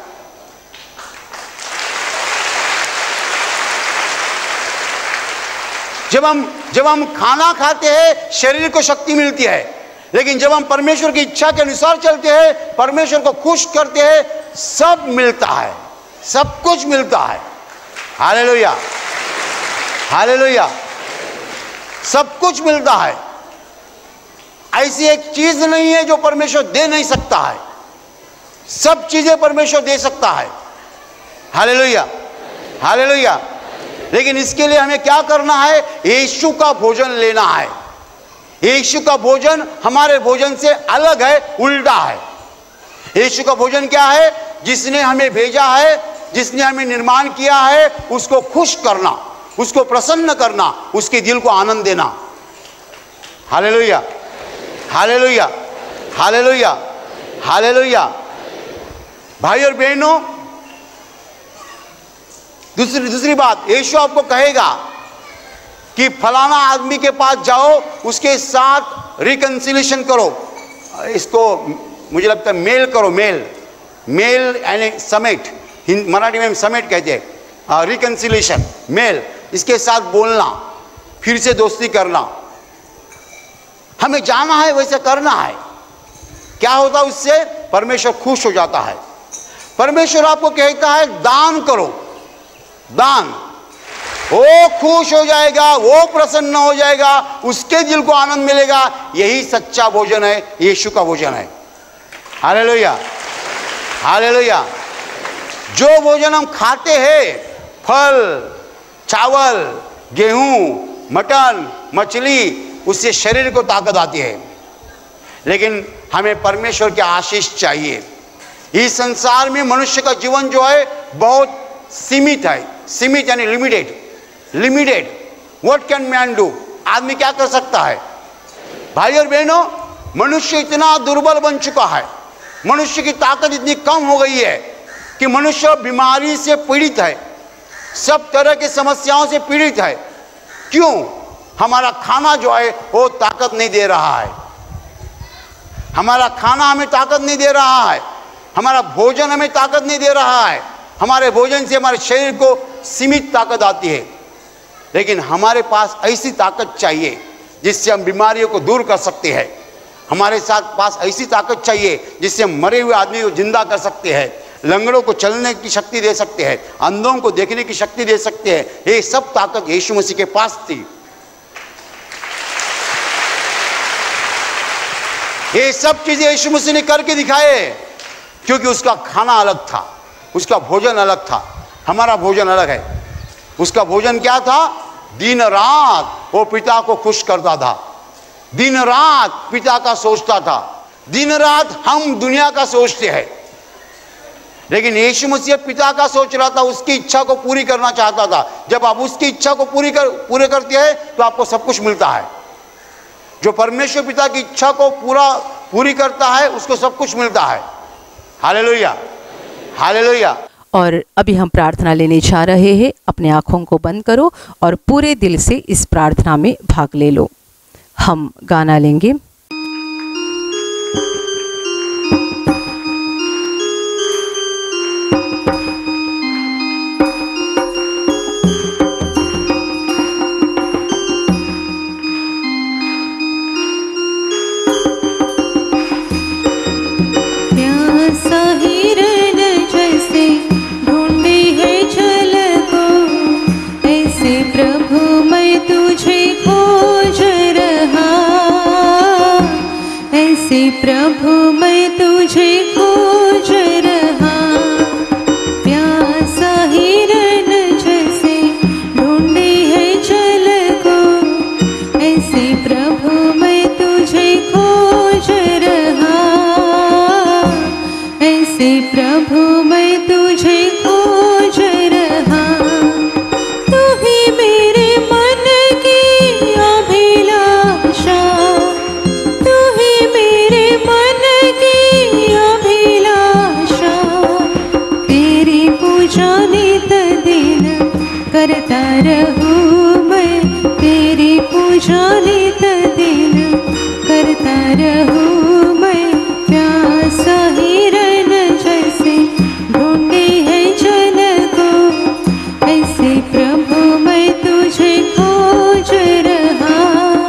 जब हम खाना खाते हैं शरीर को शक्ति मिलती है, लेकिन जब हम परमेश्वर की इच्छा के अनुसार चलते हैं, परमेश्वर को खुश करते हैं, सब मिलता है, सब कुछ मिलता है। Hallelujah, hallelujah. सब कुछ मिलता है। ऐसी एक चीज नहीं है जो परमेश्वर दे नहीं सकता है, सब चीजें परमेश्वर दे सकता है। Hallelujah, hallelujah. लेकिन इसके लिए हमें क्या करना है? यीशु का भोजन लेना है। यीशु का भोजन हमारे भोजन से अलग है, उल्टा है। यीशु का भोजन क्या है? जिसने हमें भेजा है, जिसने हमें निर्माण किया है, उसको खुश करना, उसको प्रसन्न करना, उसके दिल को आनंद देना। Hallelujah, hallelujah, hallelujah, hallelujah. भाई और बहनों, दूसरी बात, यीशु आपको कहेगा कि फलाना आदमी के पास जाओ, उसके साथ रिकंसिलेशन करो, इसको मुझे लगता है मेल करो, मेल यानी समेट, मराठी में समेट कहते हैं, रिकंसिलेशन, मेल, इसके साथ बोलना, फिर से दोस्ती करना। हमें जाना है, वैसे करना है। क्या होता है उससे? परमेश्वर खुश हो जाता है। परमेश्वर आपको कहता है दान करो, दान, वो खुश हो जाएगा, वो प्रसन्न हो जाएगा, उसके दिल को आनंद मिलेगा। यही सच्चा भोजन है, यीशु का भोजन है। Hallelujah, hallelujah. जो भोजन हम खाते हैं, फल, चावल, गेहूं, मटन, मछली, उससे शरीर को ताकत आती है। लेकिन हमें परमेश्वर की आशीष चाहिए। इस संसार में मनुष्य का जीवन जो है बहुत सीमित है, सीमित यानी limited. What can man do? आदमी क्या कर सकता है? भाई और बहनों, मनुष्य इतना दुर्बल बन चुका है, मनुष्य की ताकत इतनी कम हो गई है कि मनुष्य बीमारी से पीड़ित है, सब तरह की समस्याओं से पीड़ित है। क्यों? हमारा खाना जो है वो ताकत नहीं दे रहा है। हमारा खाना हमें ताकत नहीं दे रहा है, हमारा भोजन हमें ताकत नहीं दे रहा है। हमारे भोजन से हमारे शरीर को सीमित ताकत आती है। लेकिन हमारे पास ऐसी ताकत चाहिए जिससे हम बीमारियों को दूर कर सकते हैं। हमारे साथ पास ऐसी ताकत चाहिए जिससे हम मरे हुए आदमी को जिंदा कर सकते हैं, लंगड़ों को चलने की शक्ति दे सकते हैं, अंधों को देखने की शक्ति दे सकते हैं। ये सब ताकत यीशु मसीह के पास थी। ये सब चीजें यीशु मसीह ने करके दिखाए, क्योंकि उसका खाना अलग था, उसका भोजन अलग था। हमारा भोजन अलग है। उसका भोजन क्या था? दिन रात वो पिता को खुश करता था, दिन रात पिता का सोचता था। दिन रात हम दुनिया का सोचते हैं, लेकिन यीशु मसीह पिता का सोच रहा था, उसकी इच्छा को पूरी करना चाहता था। जब आप उसकी इच्छा को पूरे करते हैं तो आपको सब कुछ मिलता है। जो परमेश्वर पिता की इच्छा को पूरी करता है, उसको सब कुछ मिलता है। Hallelujah, hallelujah. और अभी हम प्रार्थना लेने जा रहे हैं। अपने आँखों को बंद करो और पूरे दिल से इस प्रार्थना में भाग ले लो। हम गाना लेंगे। प्रभु मैं तुझे खोज रहा, प्यासा हिरन रहूं मैं तेरी पूजा नित दिन, करता रहूं मैं प्यासा हिरन जैसे ढूंढे है जल को, ऐसे प्रभु मैं तुझे खोज रहा,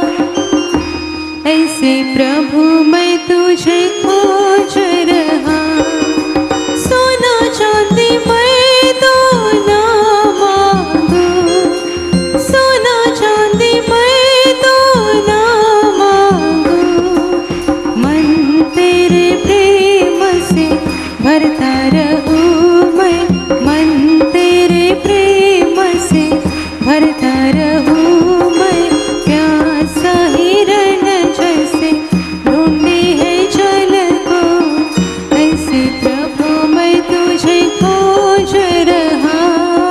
ऐसे प्रभु मैं तुझे खोज रहा। सोना चांदी मैं तो ना मांगू, सोना चांदी मैं तो ना मांगू, मन तेरे प्रेम से भरता रहूं मैं, मन तेरे प्रेम से भरता रहूं मैं, प्यासा हिरन जैसे ढूंढे है जल को, ऐसे प्रभु मैं तुझे खोज रहा,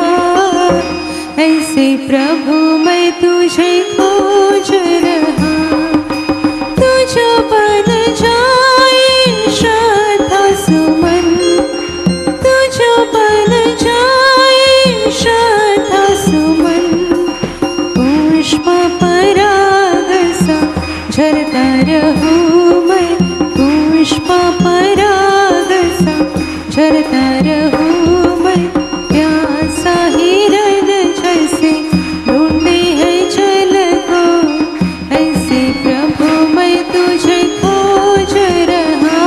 ऐसे प्रभु मैं तुझे खोज रहा। तुझ बन जाए श्रद्धा सुमन, तुझ बन जाए श्रद्धा सुमन, पुष्प पराग सा झरता रहूं मैं, पुष्प पराग सा झरता रहूं मैं, प्यासा हिरन जैसे ढूंढे है जल को, ऐसे प्रभु मैं तुझे खोज रहा,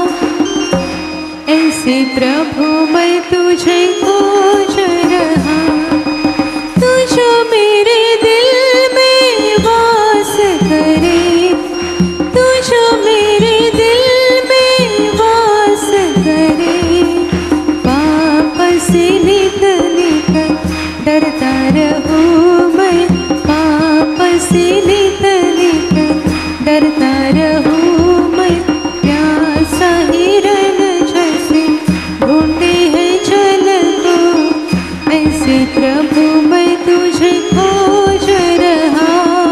ऐसे प्रभु मैं तुझे खोज रहा। तू जो मेरे दिल में वास करे, तू जो मेरे दिल में वास करे, पाप से नित नित डरता रहूं मैं, पाप से नित नित डरता रहूं मैं, प्यासा हिरन जैसे ढूंढे है जल को, ऐसे प्रभु मैं तुझे खोज रहा,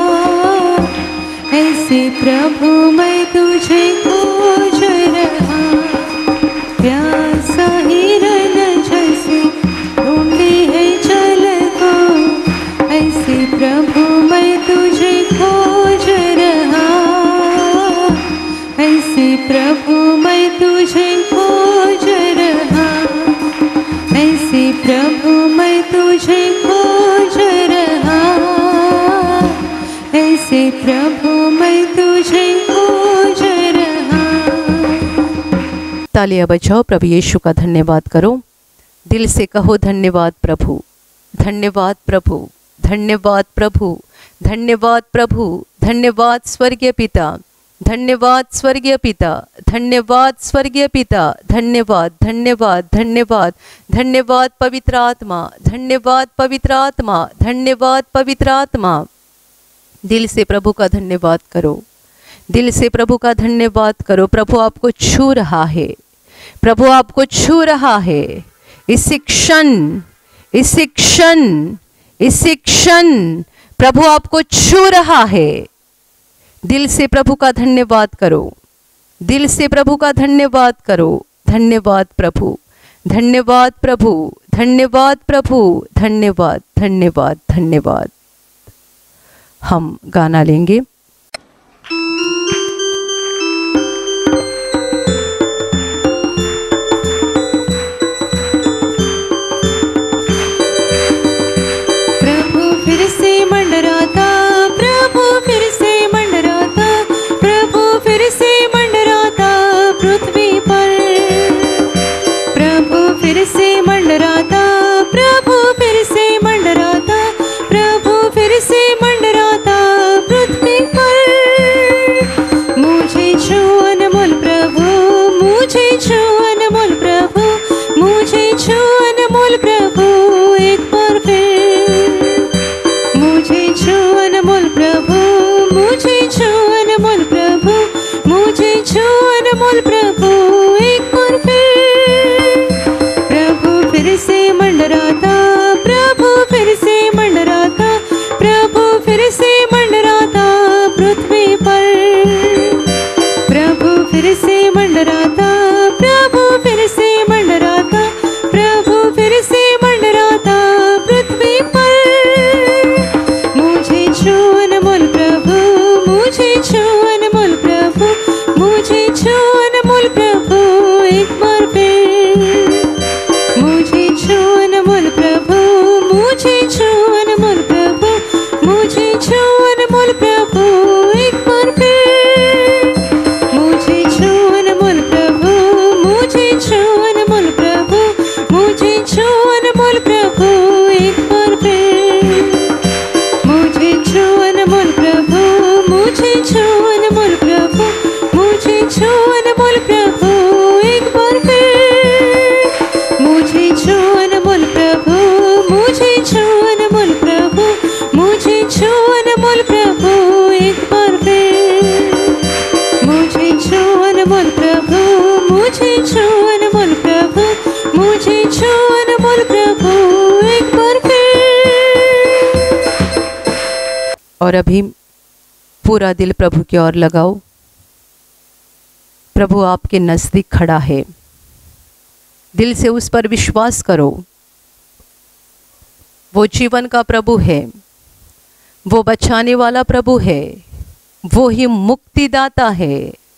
ऐसे प्रभु मैं तुझे खोज रहा, प्यासा हिरन जैसे ढूंढे है जल को, ऐसे प्रभु मैं तुझे खोज रहा, ऐसे प्रभु मैं तुझे खोज रहा, ऐसे प्रभु मैं तुझे खोज रहा, ऐसे प्रभु मैं तुझे खोज रहा। तालियां बजाओ, प्रभु यीशु का धन्यवाद करो, दिल से कहो धन्यवाद प्रभु, धन्यवाद प्रभु, धन्यवाद प्रभु, धन्यवाद प्रभु, धन्यवाद स्वर्गीय पिता, धन्यवाद स्वर्गीय पिता, धन्यवाद स्वर्गीय पिता, धन्यवाद धन्यवाद धन्यवाद धन्यवाद पवित्र आत्मा, धन्यवाद पवित्र आत्मा, धन्यवाद पवित्र आत्मा। दिल से प्रभु का धन्यवाद करो, दिल से प्रभु का धन्यवाद करो। प्रभु आपको छू रहा है, प्रभु आपको छू रहा है। इस क्षण, इस क्षण, इस क्षण प्रभु आपको छू रहा है। दिल से प्रभु का धन्यवाद करो, दिल से प्रभु का धन्यवाद करो। धन्यवाद प्रभु, धन्यवाद प्रभु, धन्यवाद प्रभु, धन्यवाद धन्यवाद धन्यवाद। हम गाना लेंगे। प्रभु फिर से मंडराता, प्रभु फिर से मंडराता, प्रभु फिर से मंडराता पृथ्वी पर। प्रभु फिर से मंडराता, प्रभु फिर से मंडराता, प्रभु फिर से मंडराता पृथ्वी और अभी पूरा दिल प्रभु की ओर लगाओ। प्रभु आपके नज़दीक खड़ा है, दिल से उस पर विश्वास करो। वो जीवन का प्रभु है, वो बचाने वाला प्रभु है, वो ही मुक्तिदाता है।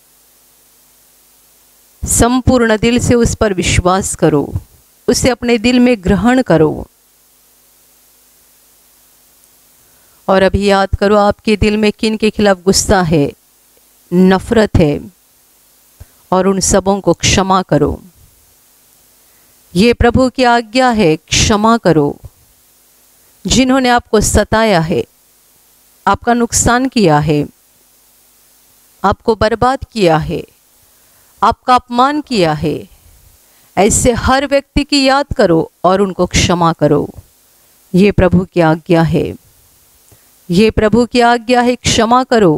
संपूर्ण दिल से उस पर विश्वास करो, उसे अपने दिल में ग्रहण करो। और अभी याद करो आपके दिल में किन के खिलाफ गुस्सा है, नफरत है, और उन सबों को क्षमा करो। ये प्रभु की आज्ञा है, क्षमा करो। जिन्होंने आपको सताया है, आपका नुकसान किया है, आपको बर्बाद किया है, आपका अपमान किया है, ऐसे हर व्यक्ति की याद करो और उनको क्षमा करो। ये प्रभु की आज्ञा है, ये प्रभु की आज्ञा है, क्षमा करो।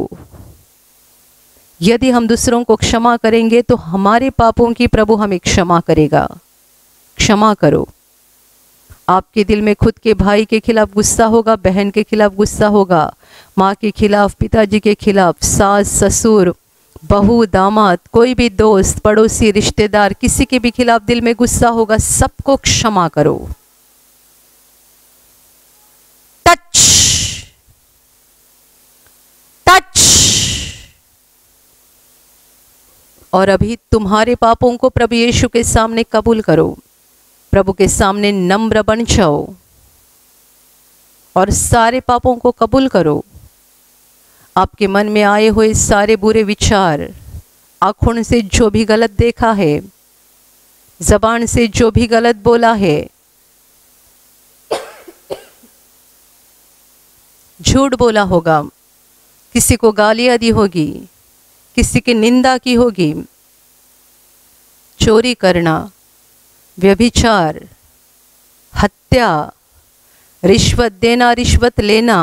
यदि हम दूसरों को क्षमा करेंगे तो हमारे पापों की प्रभु हमें क्षमा करेगा। क्षमा करो। आपके दिल में खुद के भाई के खिलाफ गुस्सा होगा, बहन के खिलाफ गुस्सा होगा, माँ के खिलाफ, पिताजी के खिलाफ, सास ससुर, बहू दामाद, कोई भी दोस्त पड़ोसी रिश्तेदार, किसी के भी खिलाफ दिल में गुस्सा होगा। सबको क्षमा करो। Touch touch. और अभी तुम्हारे पापों को प्रभु यीशु के सामने कबूल करो। प्रभु के सामने नम्र बन जाओ और सारे पापों को कबूल करो। आपके मन में आए हुए सारे बुरे विचार, आँखों से जो भी गलत देखा है, जबान से जो भी गलत बोला है, झूठ बोला होगा, किसी को गालियाँ दी होगी, किसी की निंदा की होगी, चोरी करना, व्यभिचार, हत्या, रिश्वत देना, रिश्वत लेना,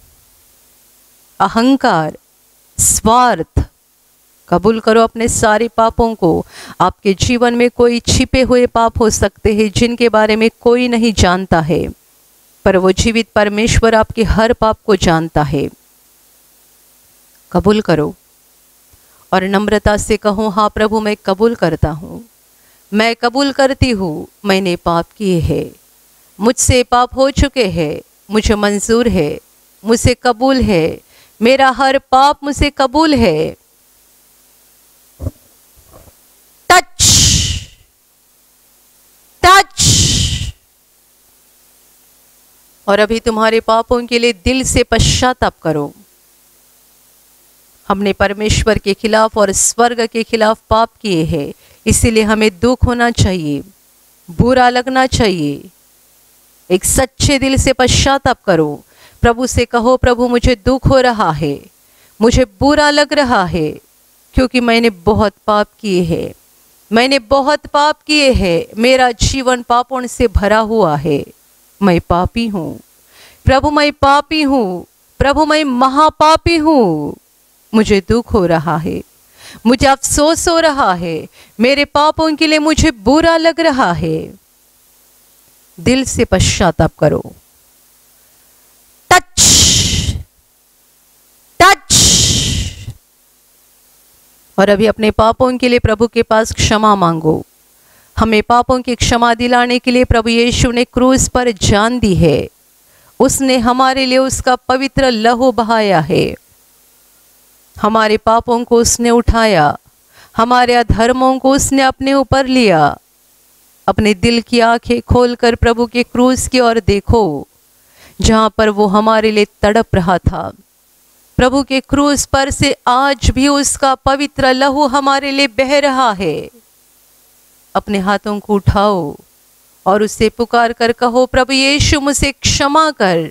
अहंकार, स्वार्थ, कबूल करो अपने सारे पापों को। आपके जीवन में कोई छिपे हुए पाप हो सकते हैं जिनके बारे में कोई नहीं जानता है, पर वो जीवित परमेश्वर आपके हर पाप को जानता है। कबूल करो और नम्रता से कहो, हाँ प्रभु मैं कबूल करता हूँ, मैं कबूल करती हूँ, मैंने पाप किए हैं, मुझसे पाप हो चुके हैं, मुझे मंजूर है, मुझे कबूल है, मेरा हर पाप मुझे कबूल है। Touch touch. और अभी तुम्हारे पापों के लिए दिल से पश्चाताप करो। हमने परमेश्वर के खिलाफ और स्वर्ग के खिलाफ पाप किए हैं, इसीलिए हमें दुख होना चाहिए, बुरा लगना चाहिए। एक सच्चे दिल से पश्चाताप करो। प्रभु से कहो, प्रभु मुझे दुख हो रहा है, मुझे बुरा लग रहा है, क्योंकि मैंने बहुत पाप किए हैं, मैंने बहुत पाप किए हैं, मेरा जीवन पापों से भरा हुआ है, मैं पापी हूँ प्रभु, मैं पापी हूँ प्रभु, मैं महापापी हूँ, मुझे दुख हो रहा है, मुझे अफसोस हो रहा है, मेरे पापों के लिए मुझे बुरा लग रहा है। दिल से पश्चाताप करो। Touch touch. और अभी अपने पापों के लिए प्रभु के पास क्षमा मांगो। हमें पापों की क्षमा दिलाने के लिए प्रभु यीशु ने क्रूस पर जान दी है, उसने हमारे लिए उसका पवित्र लहू बहाया है, हमारे पापों को उसने उठाया, हमारे अधर्मों को उसने अपने ऊपर लिया। अपने दिल की आंखें खोलकर प्रभु के क्रूस की ओर देखो, जहाँ पर वो हमारे लिए तड़प रहा था। प्रभु के क्रूस पर से आज भी उसका पवित्र लहू हमारे लिए बह रहा है। अपने हाथों को उठाओ और उससे पुकार कर कहो, प्रभु यीशु मुझे क्षमा कर,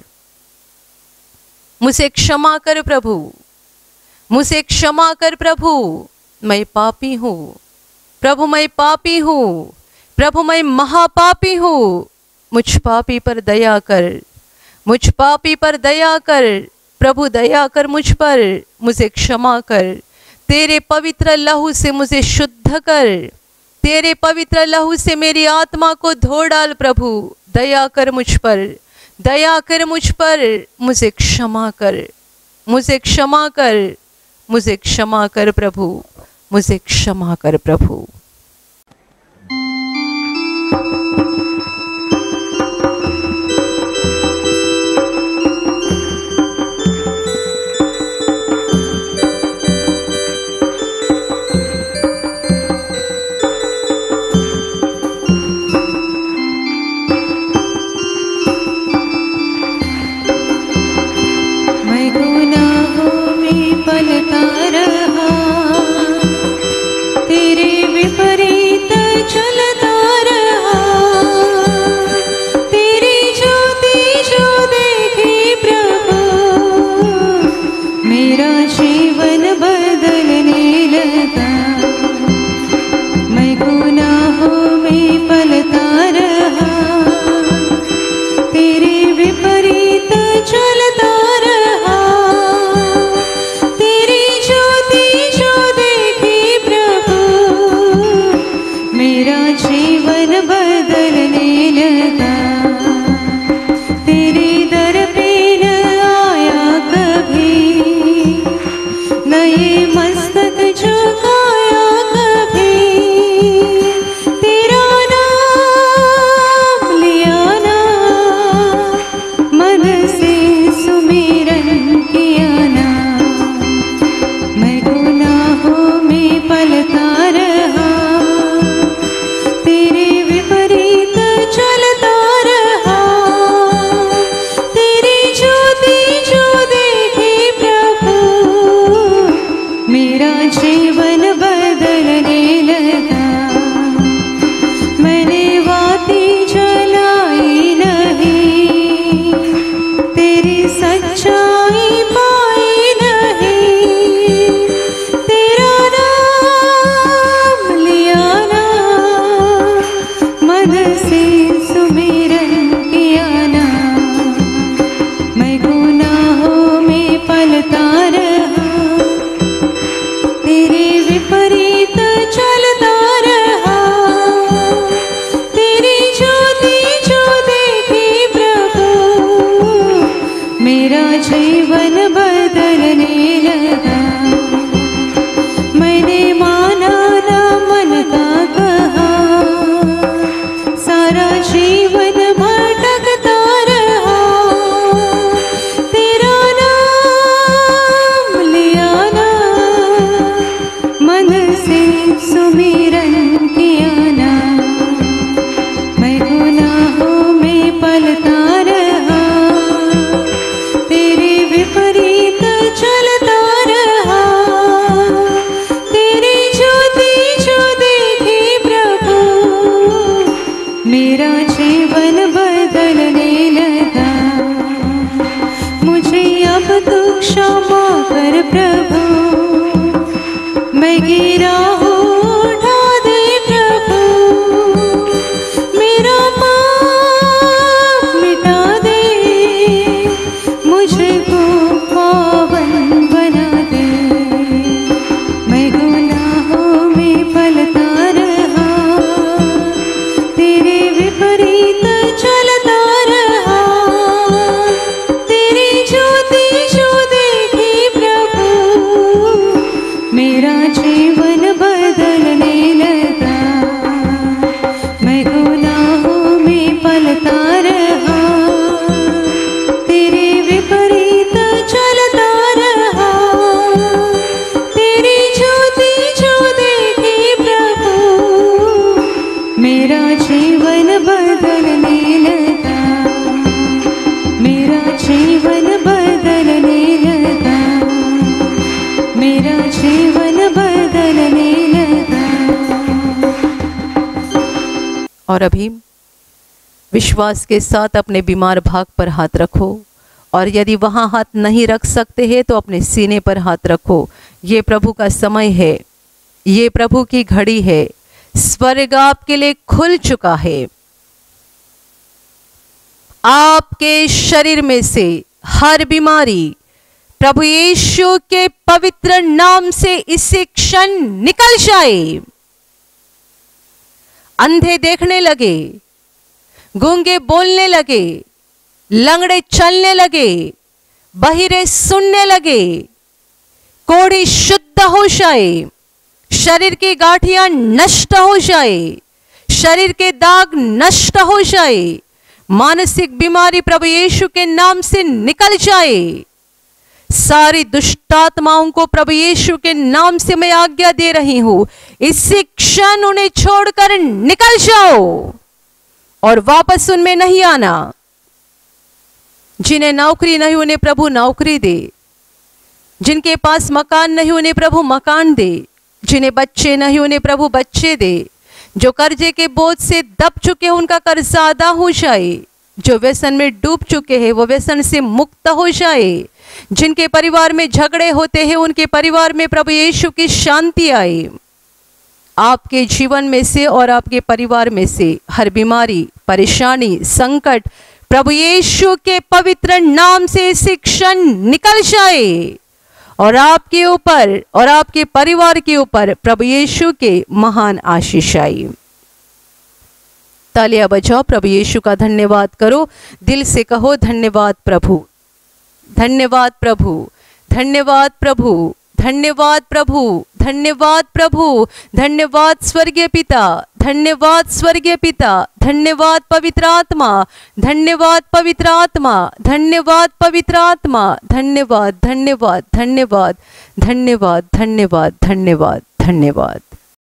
मुझे क्षमा कर प्रभु, मुझे क्षमा कर प्रभु, मैं पापी हूँ प्रभु, मैं पापी हूँ प्रभु, मैं महापापी हूँ, मुझ पापी पर दया कर, मुझ पापी पर दया कर प्रभु, दया कर मुझ पर, मुझे क्षमा कर, तेरे पवित्र लहू से मुझे शुद्ध कर, तेरे पवित्र लहू से मेरी आत्मा को धो डाल प्रभु, दया कर मुझ पर, दया कर मुझ पर, मुझे क्षमा कर, मुझे क्षमा कर, मुझे क्षमा कर प्रभु, मुझे क्षमा कर प्रभु। मैं गुनाहों में पलता रहा, तेरे विपरीत चलता रहा, तेरी ज्योति जो देखी प्रभु, मेरा जीवन बदलने लगा। मैं गुनाहों में पलता रहा, तेरे विपरीत चलता रहा, तेरी ज्योति जो देखी प्रभु, मेरा जीवन बदलने लगा। तेरे दर पे न आया कभी, नए मस्तक झुकाया कभी, तेरा नाम लिया ना, मन से सुमिरन किया ना। मैं गुनाहों में पलता रहा, तेरे विपरीत चलता रहा, तेरी ज्योति जो देखी प्रभु, मेरा जीवन बदलने लगा। मैंने बाती जलाई नहीं, तेरी सच्चाई पाई नहीं, तेरा नाम लिया ना, मन से सुमिरन किया ना। मैं गुनाहों में पलता रहा, तेरे विपरीत चलता रहा, तेरी ज्योति जो देखी प्रभु, मेरा जीवन बदलने लगा। मैंने माना ना मन का कहा, सारा जीवन भटकता रहा, तेरा नाम लिया ना, मन से सुमिरन किया ना। मैं गुनाहों में पलता रहा, तेरे विपरीत चलता रहा, तेरी ज्योति जो देखी प्रभु, मेरा जीवन बदलने लगा। मुझे अब तू क्षमा कर प्रभु, मैं गिरा हूँ उठा दे प्रभु, मेरा पाप मिटा दे, मुझको पावन बना दे। मैं गुनाहों में पलता रहा, तेरे विपरीत चलता रहा, तेरी ज्योति जो देखी प्रभु, मेरा जीवन बदलने लगा। मैं गुनाहों में पलता रहा, तेरे विपरीत चलता रहा, तेरी ज्योति जो देखी प्रभु, मेरा जीवन बदलने लगा। मेरा जीवन बदलने लगा, मेरा जीवन बदलने लगा। और अभी विश्वास के साथ अपने बीमार भाग पर हाथ रखो, और यदि वहां हाथ नहीं रख सकते हैं तो अपने सीने पर हाथ रखो। ये प्रभु का समय है, ये प्रभु की घड़ी है, स्वर्ग आपके लिए खुल चुका है। आपके शरीर में से हर बीमारी प्रभु यीशु के पवित्र नाम से इसी क्षण निकल जाए। अंधे देखने लगे, गूंगे बोलने लगे, लंगड़े चलने लगे, बहिरे सुनने लगे, कोढ़ी शुद्ध हो जाए, शरीर की गांठियां नष्ट हो जाए, शरीर के दाग नष्ट हो जाए, मानसिक बीमारी प्रभु यीशु के नाम से निकल जाए। सारी दुष्टात्माओं को प्रभु यीशु के नाम से मैं आज्ञा दे रही हूं, इसी क्षण उन्हें छोड़कर निकल जाओ और वापस उनमें नहीं आना। जिन्हें नौकरी नहीं उन्हें प्रभु नौकरी दे, जिनके पास मकान नहीं उन्हें प्रभु मकान दे, जिन्हें बच्चे नहीं उन्हें प्रभु बच्चे दे, जो कर्जे के बोझ से दब चुके हैं उनका कर्जा अदा हो जाए, जो व्यसन में डूब चुके हैं वो व्यसन से मुक्त हो जाए, जिनके परिवार में झगड़े होते हैं उनके परिवार में प्रभु यीशु की शांति आए। आपके जीवन में से और आपके परिवार में से हर बीमारी, परेशानी, संकट प्रभु यीशु के पवित्र नाम से इसी क्षण निकल जाए और आपके ऊपर और आपके परिवार के ऊपर प्रभु यीशु के महान आशीष आए। तालियां बजाओ, प्रभु यीशु का धन्यवाद करो, दिल से कहो धन्यवाद प्रभु, धन्यवाद प्रभु, धन्यवाद प्रभु, धन्यवाद प्रभु, धन्यवाद प्रभु, धन्यवाद स्वर्गीय पिता, धन्यवाद स्वर्गीय पिता, धन्यवाद पवित्र आत्मा, धन्यवाद पवित्र आत्मा, धन्यवाद पवित्र आत्मा, धन्यवाद धन्यवाद धन्यवाद धन्यवाद धन्यवाद धन्यवाद धन्यवाद।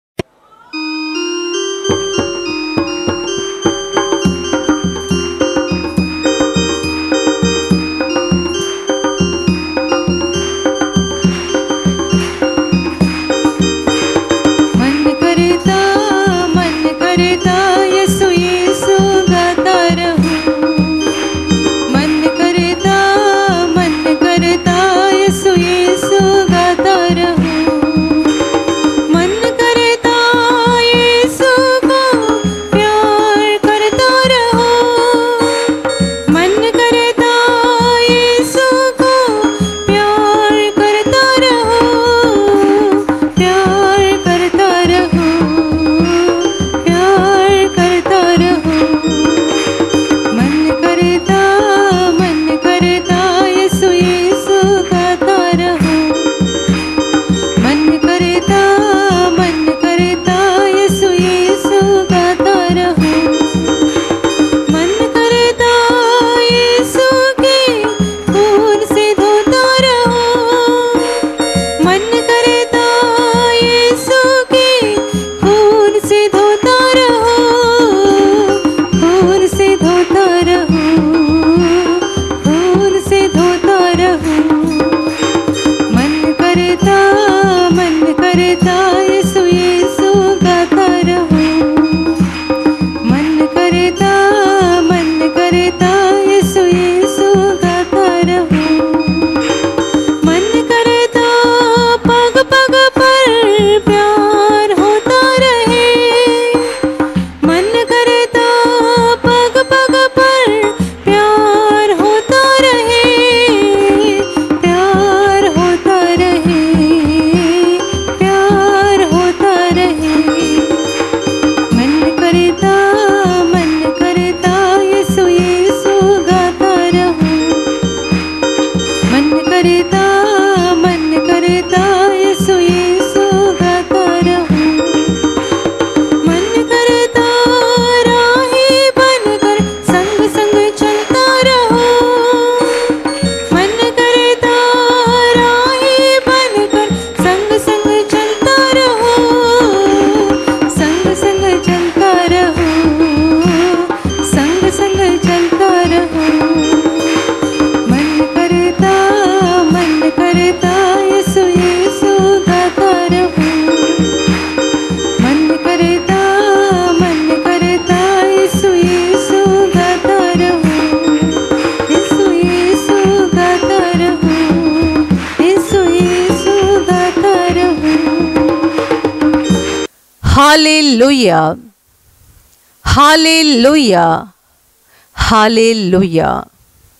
Hallelujah, hallelujah, hallelujah.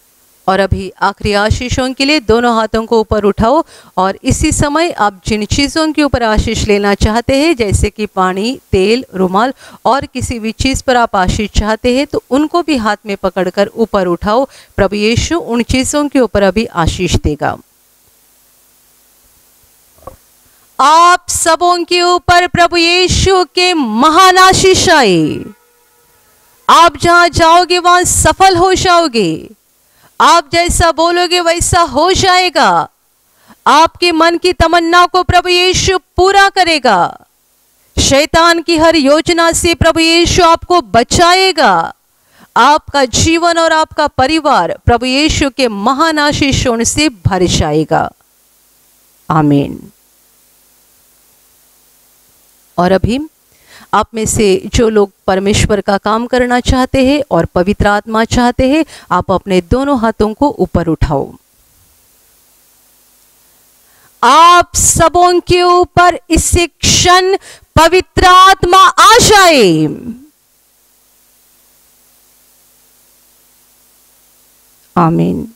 और अभी आखिरी आशीषों के लिए दोनों हाथों को ऊपर उठाओ और इसी समय आप जिन चीज़ों के ऊपर आशीष लेना चाहते हैं, जैसे कि पानी, तेल, रुमाल और किसी भी चीज़ पर आप आशीष चाहते हैं, तो उनको भी हाथ में पकड़कर ऊपर उठाओ। प्रभु यीशु उन चीज़ों के ऊपर अभी आशीष देगा। आप सबों के ऊपर प्रभु यीशु के महान आशीष आए। आप जहां जाओगे वहां सफल हो जाओगे। आप जैसा बोलोगे वैसा हो जाएगा। आपके मन की तमन्ना को प्रभु यीशु पूरा करेगा। शैतान की हर योजना से प्रभु यीशु आपको बचाएगा। आपका जीवन और आपका परिवार प्रभु यीशु के महान आशीषों से भर जाएगा। आमीन। और अभी आप में से जो लोग परमेश्वर का काम करना चाहते हैं और पवित्र आत्मा चाहते हैं, आप अपने दोनों हाथों को ऊपर उठाओ। आप सबों के ऊपर इस क्षण पवित्र आत्मा आ जाए। आमीन।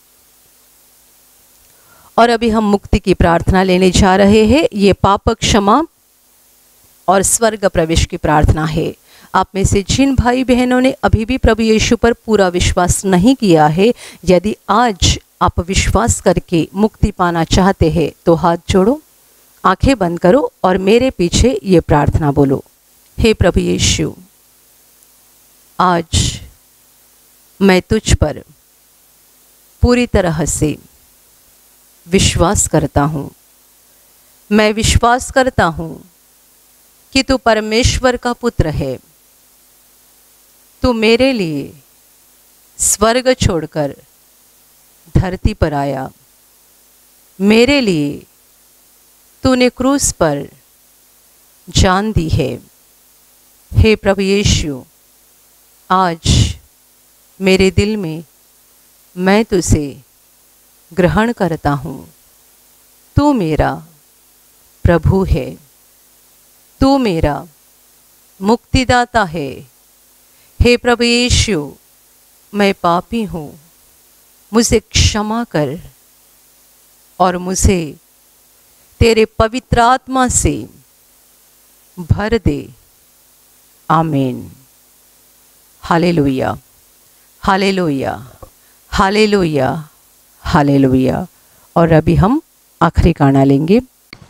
और अभी हम मुक्ति की प्रार्थना लेने जा रहे हैं। ये पाप क्षमा और स्वर्ग प्रवेश की प्रार्थना है। आप में से जिन भाई बहनों ने अभी भी प्रभु यीशु पर पूरा विश्वास नहीं किया है, यदि आज आप विश्वास करके मुक्ति पाना चाहते हैं तो हाथ जोड़ो, आंखें बंद करो और मेरे पीछे ये प्रार्थना बोलो। हे प्रभु यीशु, आज मैं तुझ पर पूरी तरह से विश्वास करता हूँ। मैं विश्वास करता हूँ कि तू परमेश्वर का पुत्र है। तू मेरे लिए स्वर्ग छोड़कर धरती पर आया। मेरे लिए तूने क्रूस पर जान दी है। हे प्रभु यीशु, आज मेरे दिल में मैं तुझे ग्रहण करता हूँ। तू मेरा प्रभु है। तू मेरा मुक्तिदाता है। हे प्रभु यीशु, मैं पापी हूँ, मुझे क्षमा कर और मुझे तेरे पवित्र आत्मा से भर दे। आमीन। Hallelujah, hallelujah, hallelujah, hallelujah. और अभी हम आखिरी गाना लेंगे।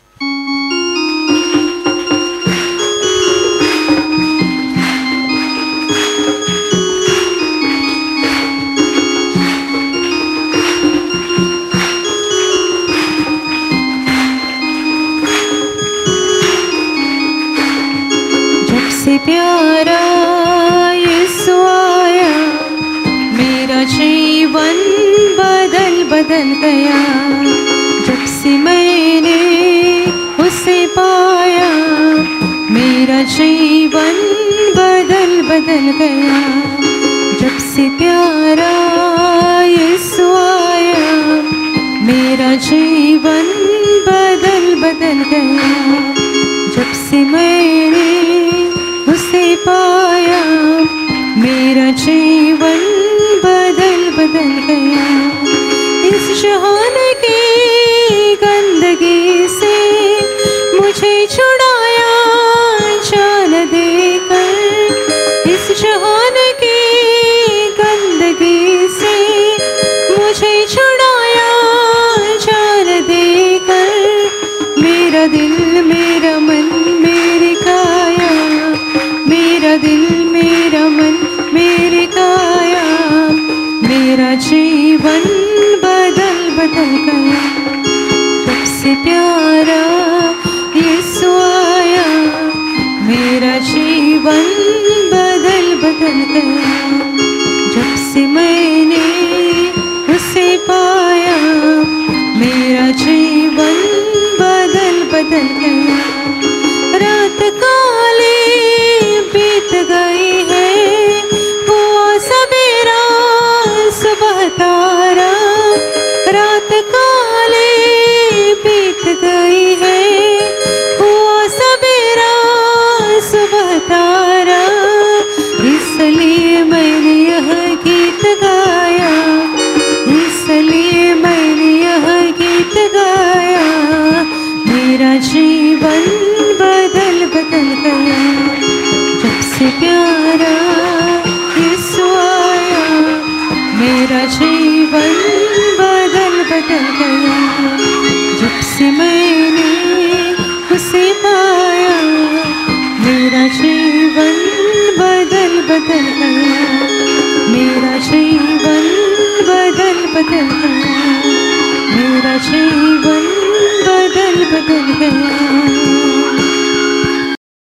प्यारा यीशु आया, मेरा जीवन बदल गया। जब से मैंने उसे पाया, मेरा जीवन बदल गया। जब से प्यारा यीशु आया, मेरा जीवन बदल गया। जब से मैंने उसे पाया, मेरा जीवन बदल गया। इस जहान की गंदगी से मुझे छुड़ाया जान देकर। इस जहान की गंदगी से मुझे छुड़ाया जान देकर। मेरा दिल, मेरा मन, मेरी काया, मेरा दिल, मेरा मन, मेरी काया, मेरा जीवन बदल गया। जब से प्यारा यीशु आया, मेरा जीवन बदल गया। जब से मैंने उसे पाया, मेरा जीवन बदल गया। रात काली बीत गई है, हुआ सवेरा सुबह तारा। रात काली बीत गई है, हुआ सवेरा सुबह तारा। इसलिए मैंने यह गीत गाया, से मैंने उसे पाया, मेरा जीवन बदल बदल गया, मेरा जीवन बदल बदल गया, मेरा जीवन